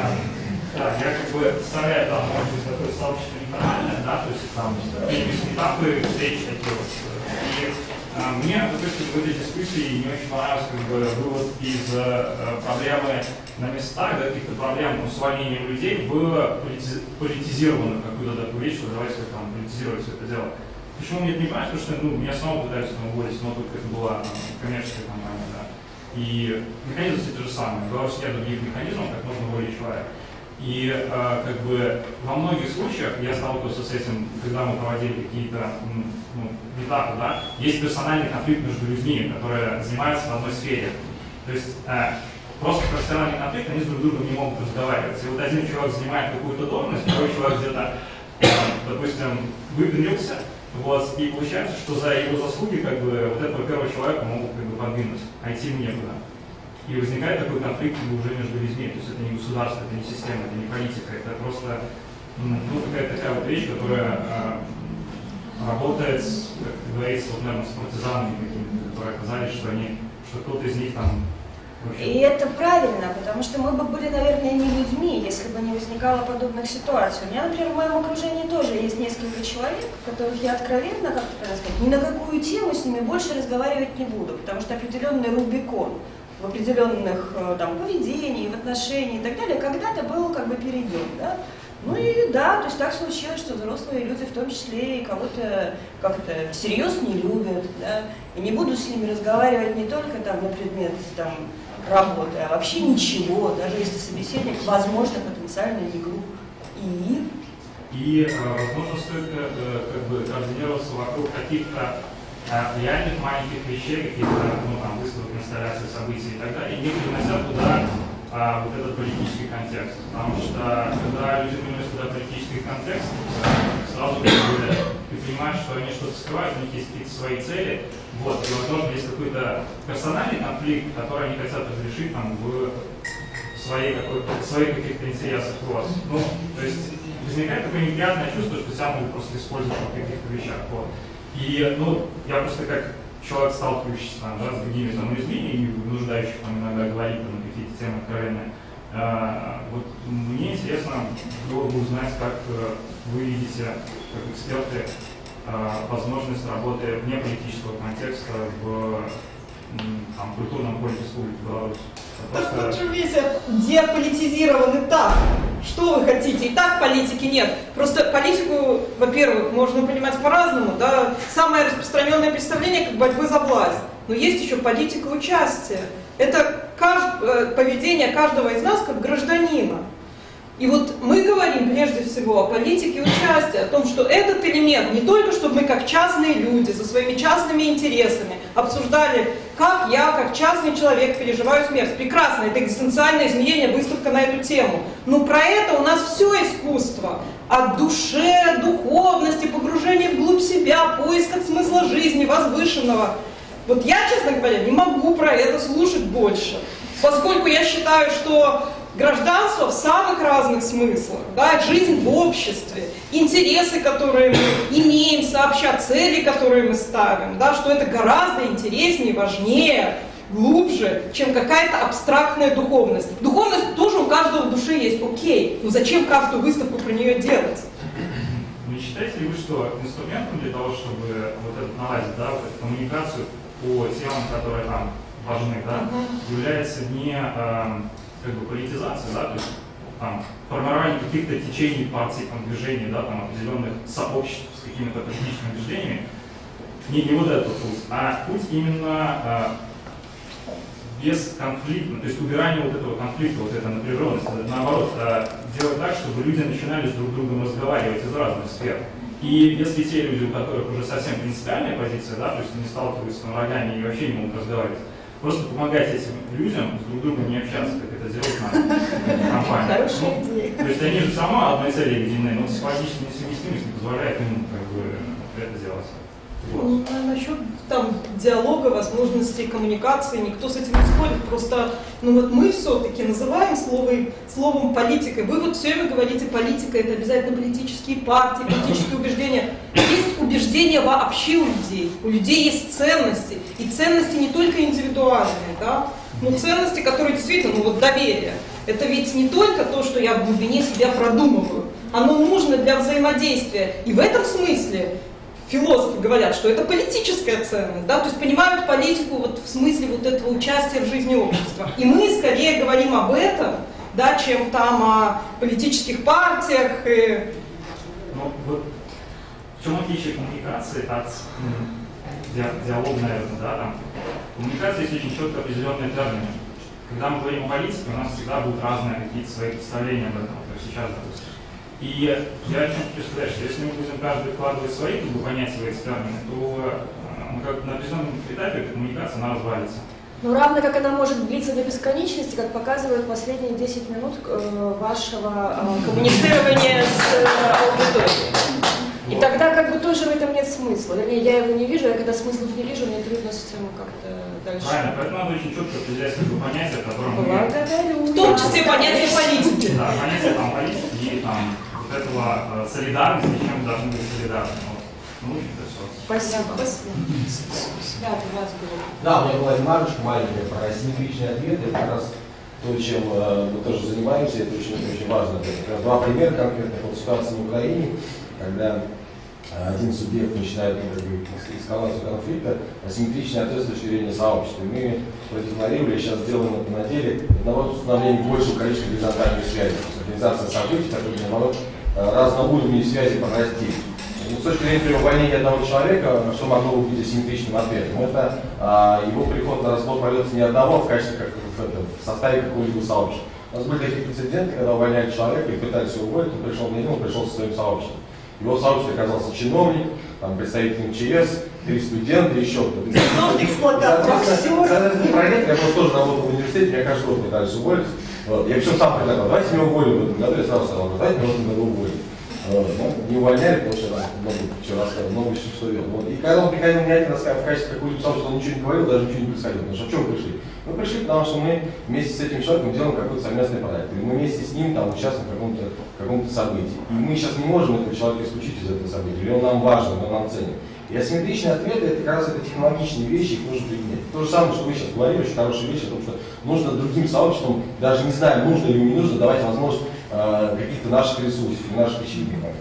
да, я как бы представляю, там, может быть, такое сообщество неформальное, да, то есть там какие-то этапы встречи такие вот. И а, мне в этой дискуссии не очень понравился как бы вывод из а, проблемы на местах, да, каких-то проблем усвоения людей было политизировано какую-то такую вещь, что давайте там политизировать все это дело. Почему мне это не понравится? Потому что, ну, меня самого пытаются там уволить, но только это была там, коммерческая компания, да. И механизм, кстати, же самый. В Беларуси нет других механизмов, как можно уволить человека. И э, как бы во многих случаях я сталкивался с этим, когда мы проводили какие-то ну, этапы, да, есть персональный конфликт между людьми, которые занимаются в одной сфере. То есть э, просто профессиональный конфликт, они друг с другом не могут разговаривать. И вот один человек занимает какую-то должность, второй человек где-то, э, допустим, выпрямился. Вот, и получается, что за его заслуги как бы, вот этого первого человека могут как бы, подвинуть, а идти ему некуда. И возникает такой конфликт уже между людьми. То есть это не государство, это не система, это не политика, это просто ну, какая-то такая вот вещь, которая э, работает, как говорится, вот, наверное, с партизанами какими-то, которые оказались, что, они, что кто-то из них там... И это правильно, потому что мы бы были, наверное, не людьми, если бы не возникало подобных ситуаций. У меня, например, в моем окружении тоже есть несколько человек, которых я откровенно, как сказать, ни на какую тему с ними больше разговаривать не буду, потому что определенный рубикон в определенных там, поведении, в отношении и так далее когда-то был как бы перейден. Да? Ну и да, то есть так случилось, что взрослые люди в том числе и кого-то как-то всерьез не любят, да? И не буду с ними разговаривать не только там на предмет там, работы, а вообще ничего, даже если собеседник, возможно, потенциально не глуп. И? И, возможно, стоит как бы координироваться вокруг каких-то реальных маленьких вещей, каких-то ну, там, выставок, инсталляций, событий и так далее, и не приносят туда а, вот этот политический контекст. Потому что, когда люди приносят туда политический контекст, сразу как бы, ты понимаешь, что они что-то скрывают, у них есть какие-то свои цели. Вот, и, возможно, есть какой-то персональный конфликт, который они хотят разрешить там, в своей, своих каких-то интересах. Вот. Ну, то есть возникает такое неприятное чувство, что тебя могут просто использовать в каких-то вещах. Вот. И ну, я просто как человек, сталкивающийся там, да, с другими там, людьми и вынуждающих там, иногда говорить там, на какие-то темы откровенные, э, вот, мне интересно было бы узнать, как э, вы видите, как эксперты, возможность работы вне политического контекста в там, культурном поле Республики Беларусь. Так, просто... весь деполитизирован этап. Что вы хотите? И так политики нет. Просто политику, во-первых, можно понимать по-разному. Да? Самое распространенное представление как борьбы за власть. Но есть еще политика участия. Это кажд... поведение каждого из нас как гражданина. И вот мы говорим прежде всего о политике участия, о том, что этот элемент не только, чтобы мы как частные люди, со своими частными интересами обсуждали, как я, как частный человек, переживаю смерть. Прекрасно, это экзистенциальное измерение, выставка на эту тему. Но про это у нас все искусство. От душе, духовности, погружения вглубь себя, поиска смысла жизни, возвышенного. Вот я, честно говоря, не могу про это слушать больше, поскольку я считаю, что гражданство в самых разных смыслах, да, жизнь в обществе, интересы, которые мы имеем сообща, цели, которые мы ставим, да, что это гораздо интереснее, важнее, глубже, чем какая-то абстрактная духовность. Духовность тоже у каждого в душе есть, окей, но зачем каждую выставку про нее делать? Не считаете ли вы, что инструментом для того, чтобы вот это наладить, да, вот эту коммуникацию по темам, которые там важны, да, uh-huh. является не э, как бы политизация, да, то есть там, формирование каких-то течений, партий, там, движений, да, там, определенных сообществ с какими-то политическими убеждениями, не, не вот этот путь, а путь именно э, без конфликта, то есть убирание вот этого конфликта, вот этой напряженности, наоборот, э, делать так, чтобы люди начинали с друг другом разговаривать из разных сфер. И если те люди, у которых уже совсем принципиальная позиция, да, то есть не сталкиваются с врагами и вообще не могут разговаривать, просто помогать этим людям с друг другом не общаться, как это делает наша компания. Хорошая идея. То есть они же сама одной цели объединены, но психологически несовместимость не позволяет им как бы это делать. Вот. Ну, а насчет там диалога, возможностей коммуникации, никто с этим не спорит. Просто, ну вот мы все-таки называем словом, словом политикой. Вы вот все время говорите, политика это обязательно политические партии, политические убеждения. Есть убеждения вообще у людей. У людей есть ценности. И ценности не только индивидуальные, да, но ценности, которые действительно, ну вот доверие. Это ведь не только то, что я в глубине себя продумываю. Оно нужно для взаимодействия. И в этом смысле философы говорят, что это политическая ценность, да, то есть понимают политику вот в смысле вот этого участия в жизни общества. И мы скорее говорим об этом, да, чем там о политических партиях. И... Ну, вот в чем отличие коммуникации от ди- диалога, наверное, да, там. Коммуникация есть очень четко определенные термины. Когда мы говорим о политике, у нас всегда будут разные какие-то свои представления об этом, то есть сейчас, допустим. И я хочу сказать, что если мы будем каждый вкладывать свои, как бы понять свои термины, то ну, как на определенном этапе эта коммуникация, она развалится. Ну, равно как она может длиться до бесконечности, как показывают последние десять минут э, вашего э, коммуницирования с э, аудиторией. И тогда как бы тоже в этом нет смысла. Вернее, я его не вижу, я когда смыслов не вижу, мне трудно с этим как-то дальше. Правильно, поэтому надо очень четко определять как бы понятие, которое мы... Благодарю. В том числе понятие политики. Да, понятие там политики и там вот этого э, солидарности, с чем мы должны быть солидарны. Вот. Ну, это все. Спасибо. Спасибо. Да, у вас было. Да, у меня была ремарочка маленькая про асимметричные ответы. Это как раз то, чем э, мы тоже занимаемся, это очень, очень важно. Это два примера конкретных. Вот ситуация в Украине, когда один субъект начинает ну, как бы, эскалацию конфликта, асимметричный ответ с точки зрения сообщества. Мы проигнорировали, сейчас сделаем это на деле, наоборот, установление большего количества горизонтальных связей. Организация событий, которые, наоборот, разноуровневые связи порастили. С точки зрения увольнения одного человека, что могло быть асимметричным ответом? Это а, его приход на разбор полетов не одного в качестве, как в, этом, в составе какого-либо сообщества. У нас были такие прецеденты, когда увольняли человека и пытались его уволить, он пришел не один, он пришел со своим сообществом. Его в сообществе оказался чиновник, там, представитель эм че эс, три студента, еще кто-то. Чиновник с плакатом. Соответственно, проект, я просто тоже работал в университете, меня каждый год пытались уволить. Вот. Я причем сам предлагал, давайте меня уволим в этом году, я сразу сказал, давайте меня в этом году уволим. Вот. Ну, не увольняли, потому что да, много чего рассказывал, много еще что делал. Вот. И когда он приходил меня один раз в качестве какого-нибудь сообщества, он ничего не говорил, даже ничего не происходило. Потому что в чем мы пришли? Мы пришли, потому что мы вместе с этим человеком делаем какой-то совместный проект. И мы вместе с ним там участвуем в каком-то каком событии. И мы сейчас не можем этого человека исключить из этого события. Или он нам важен, он нам ценен. И асимметричные ответы, это как раз это технологичные вещи, их нужно применять. То же самое, что вы сейчас говорили, очень хорошая вещь о том, что нужно другим сообществам, даже не зная, нужно или не нужно, давать возможность э, каких-то наших ресурсов, наших очевидных.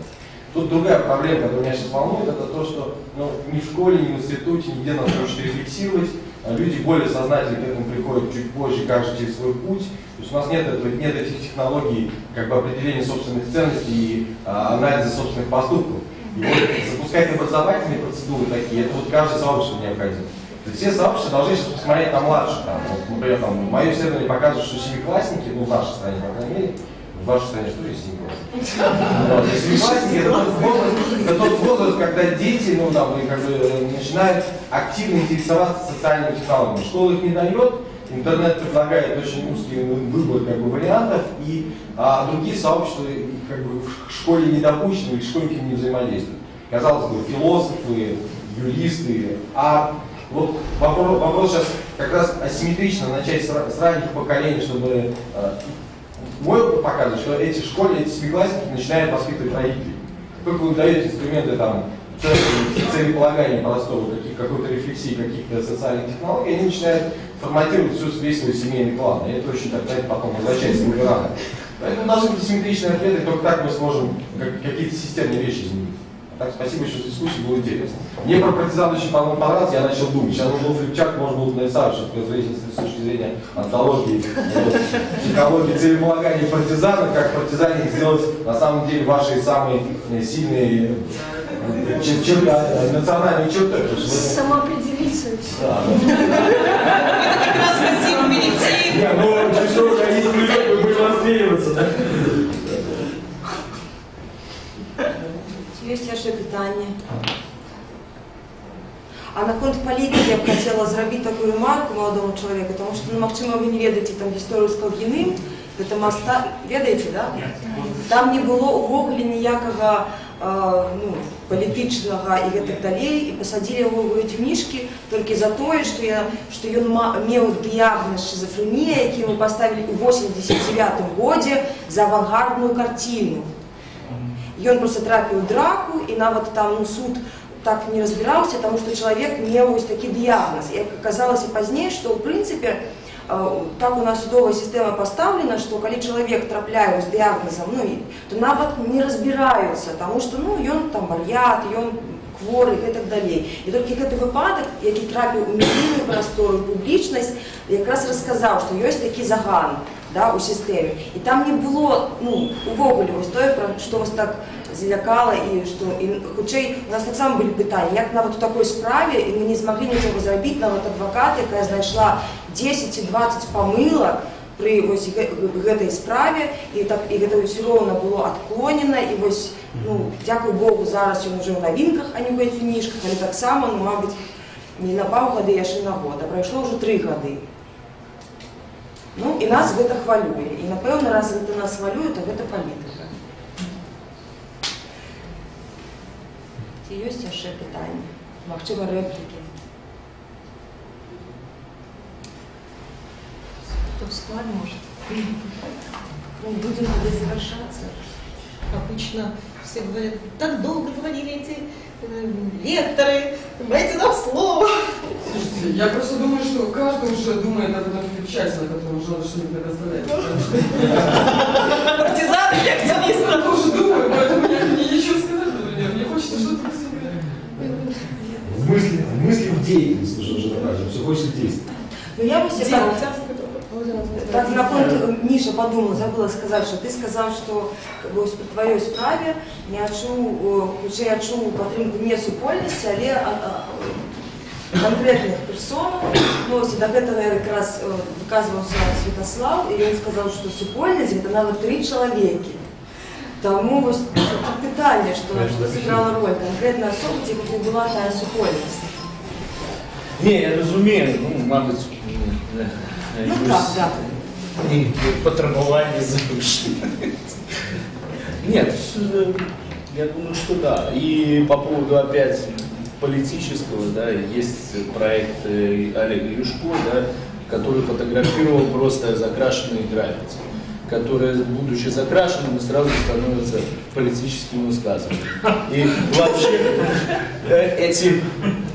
Тут другая проблема, которая меня сейчас волнует, это то, что ну, ни в школе, ни в институте, нигде нас не учат рефлексировать. Люди более сознательно к этому приходят чуть позже, каждый через свой путь. То есть у нас нет, этого, нет этих технологий как бы определения собственных ценностей и а, анализа собственных поступков. И вот запускать образовательные процедуры такие, это вот каждое сообщество необходимо. То есть все сообщества должны сейчас посмотреть на младших. Там, вот, например, там, мое исследование показывает, что семиклассники, ну в нашей стране, по крайней мере, в вашей стране что есть семиклассники? Семиклассники это тот возраст, это тот возраст, когда дети ну, там, как бы, начинают активно интересоваться социальными технологиями. Школа их не дает, интернет предлагает очень узкий выбор как бы, вариантов, и а, другие сообщества как бы, в школе не допущены, и школьники не взаимодействуют. Казалось бы, философы, юристы, а вот вопрос, вопрос сейчас как раз асимметрично начать с, с ранних поколений, чтобы э, мой опыт показывает, что эти школьники, эти семиклассники начинают воспитывать родителей. Как вы даете инструменты там, целеполагания простого, какой-то рефлексии, каких-то социальных технологий, они начинают форматировать всю, весь свой семейный план. И это очень так, знаете, потом возвращается в бумеранг. Поэтому должны быть симметричные ответы, только так мы сможем как, какие-то системные вещи изменить. Так, спасибо еще за дискуссию, было интересно. Мне про партизан очень понравилось, я начал думать. Сейчас был флипчарт, можно было нарисовать, что с точки зрения антологии, психологии, целеполагания партизана, как партизане сделать на самом деле ваши самые сильные черты, национальные черты. Самоопределиться. Да. Не, ну, через что организм придет, вы будете отстреливаться, да? Есть яшчэ питание. А наконт палітыкі я б хацела зрабіць такую ремарку маладому чалавеку, потому что, ну, магчыма, вы не ведаеце там гісторыю з Калгіным, гэта моста, ведаеце, да? Там не было увогуле ніякага э, ну, палітычнага і гэтак далей, і пасадзілі яго ў гэты кніжкі толькі за тое, што я, што ён меў дыягназ шизофрэнія, які мы паставілі ў восемьдесят девятым годзе за авангардную карціну. Ён просто трапіў драку, і нават там ну, суд так не разбіраўся, таму што чалавек меў вось такі дыягназ. І аказалася пазней, што ў прынцыпе так у нас судовая сістэма пастаўлена, што калі чалавек трапляе з дыягназам, ну, то нават не разбіраюцца, таму што ну, ён там вар'ят, ён хворы і так далей. І толькі гэты выпадак, які трапіў у медыйную прастору, публічнасць, якраз расказаў, што ёсць такі заган. Да, у сістэме. І там не было, ну, увогуле, вось тое, што вас так залякала, і што, і, хутчэй, у нас таксама былі пытанні, як нават у такой справе, і мы не змаглі нічога зрабіць, нават адвакат, якая знайшла дзесяць-дваццаць памылак пры вось гэтай справе, і, так, і гэта ўсё роўна было адклонена, і вось, ну, дзякуй Богу, зараз ён ужо ў навінках, а не ў гэтых кніжках, але таксама, ну, мабыць, не на паўгады, яшчэ на год, а прайшло ўжо тры гады. Ну, і нас гэта хвалюе. І, напэўна, раз гэта нас хвалюе, то гэта палітыка. Ці ёсць яшчэ пытанні? Магчыма, рэплікі? Кто склад может? Ну, будем тогда завершаться. Обычно все говорят, так долго говорили эти э, лекторы, дайте нам слово. Слушайте, я просто думаю, что каждый уже думает об этом флипчате, на котором уже что-нибудь предоставляет. Партизаны, лектористы. Я тоже думаю, поэтому я мне ничего сказать буду. Мне хочется что-то посмотреть. В мысли, в мысли в деятельность уже уже также, все хочется действовать. Ну, я бы себе... Так, на point, Миша подумал, забыла сказать, что ты сказал, что как бы, в твоей справе не отчу, уже отчу подтримку не супольности, але а, а, конкретных персон. Ну, до этого как раз выказывался Святослав, и он сказал, что супольность это навод три человека. Тому вот питание, что, что сыграла роль конкретная особа, типа не была та супольность. Не, я разумею, ну, мабуть, ну, так, да. И потребование завышено. Нет, я думаю, что да. И по поводу опять политического, да, есть проект Олега Юшко, да, который фотографировал просто закрашенные граффити, которые, будучи закрашенными, сразу становятся политическими высказываниями. И вообще эти...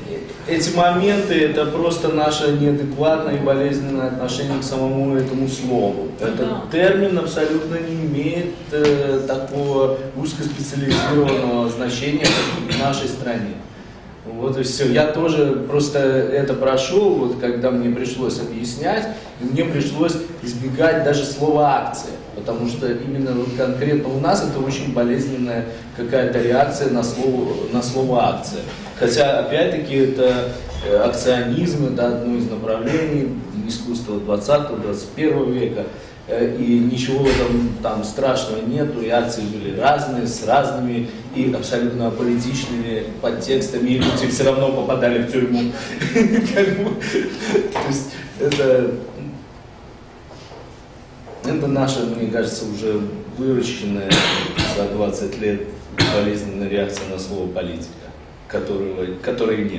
эти моменты — это просто наше неадекватное и болезненное отношение к самому этому слову. Этот термин абсолютно не имеет э, такого узкоспециализированного значения, как в нашей стране. Вот и все. Я тоже просто это прошел, вот когда мне пришлось объяснять, и мне пришлось избегать даже слова акция, потому что именно вот конкретно у нас это очень болезненная какая-то реакция на слово, на слово акция. Хотя, опять-таки, это акционизм, это одно из направлений искусства двадцатого — двадцать первого века. И ничего там, там страшного нету, и акции были разные, с разными и абсолютно аполитичными подтекстами, и люди все равно попадали в тюрьму. То есть это, это наша, мне кажется, уже выращенная за двадцать лет болезненная реакция на слово политика, которого, которой нет.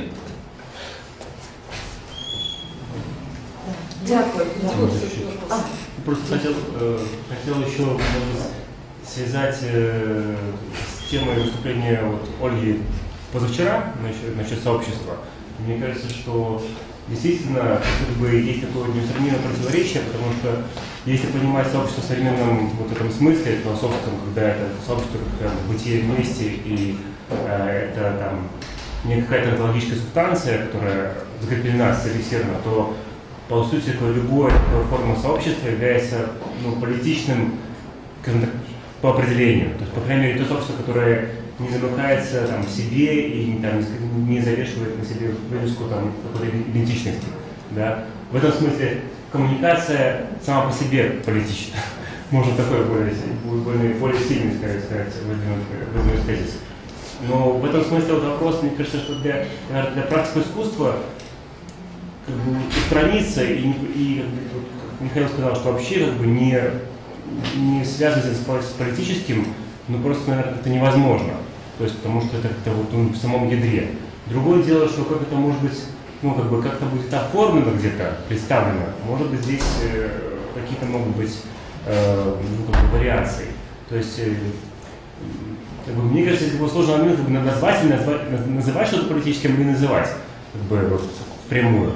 Дякую. А. Просто хотел, э, хотел еще, может быть, связать э, с темой выступления вот Ольги позавчера насчет, насчет сообщества. Мне кажется, что действительно как бы, есть такое несравнимое противоречие, потому что если понимать сообщество в современном вот этом смысле, философском, когда это сообщество как бытие вместе и э, это там не какая-то онтологическая субстанция, которая закреплена, зафиксирована, то по сути, любая форма сообщества является ну, политичным, скажем так, по определению. То есть, по крайней мере, то сообщество, которое не замыкается там, в себе и там, не завешивает на себе вывеску какой-то идентичности. Да? В этом смысле коммуникация сама по себе политична. Можно такой более, более, более сильный, сказать, сказать выдвинуть тезис. Но в этом смысле вот вопрос, мне кажется, что для, для практики искусства как бы устраниться, и, и как Михаил сказал, что вообще как бы не, не связываться с политическим, ну просто, наверное, это невозможно. То есть, потому что это как-то вот ну, в самом ядре. Другое дело, что как это может быть, ну как бы как-то будет оформлено где-то, представлено. Может быть, здесь э, какие-то могут быть э, ну, как бы вариации. То есть, э, как бы, мне кажется, это сложный момент, как бы назвать или назвать, называть что-то политическим или не называть, как бы вот, впрямую.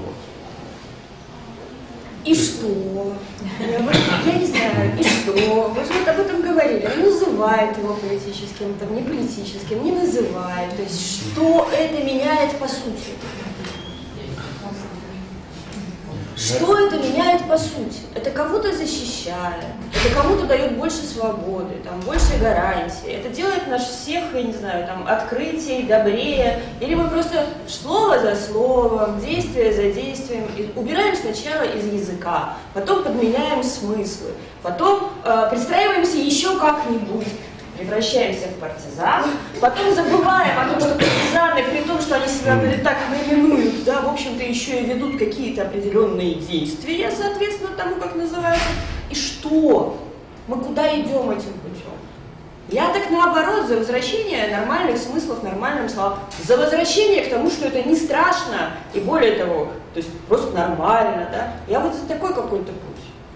И что? Я, вот, я не знаю, и что? Вы же вот об этом говорили. Он называет его политическим, там, не политическим, не называет. То есть что это меняет по сути? Что это меняет по сути? Это кого-то защищает, это кому-то дает больше свободы, там, больше гарантий. Это делает нас всех, я не знаю, там, открытий, добрее. Или мы просто слово за словом, действие за действием убираем сначала из языка, потом подменяем смыслы, потом э, пристраиваемся еще как-нибудь. Превращаемся в партизан, потом забываем о том, что партизаны, при том, что они себя так именуют, да, в общем-то, еще и ведут какие-то определенные действия, соответственно, тому, как называется. И что? Мы куда идем этим путем? Я так наоборот, за возвращение нормальных смыслов, нормальным словам, за возвращение к тому, что это не страшно, и более того, то есть просто нормально, да. Я вот за такой какой-то путь.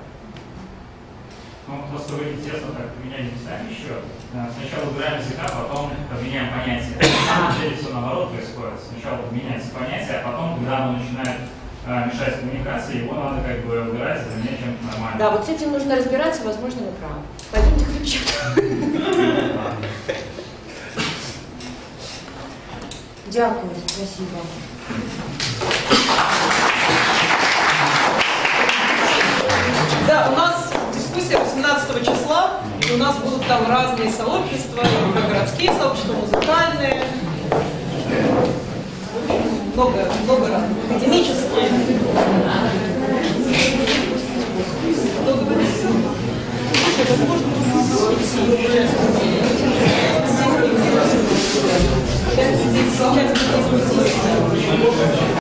Ну, просто вы интересно так поменяли местами еще. Сначала убираем языка, потом поменяем понятие. На самом деле все наоборот происходит. Сначала меняется понятие, а потом, когда оно начинает э, мешать коммуникации, его надо как бы убирать и заменять чем-то нормальным. Да, вот с этим нужно разбираться, возможно, вы правы. Пойдемте к Липчаку. Дякую, спасибо. Да, у нас дискуссия восемнадцатого числа, и у нас будут там разные сообщества, городские сообщества, музыкальные, много, много разных, академические. Кто говорит? Возможно,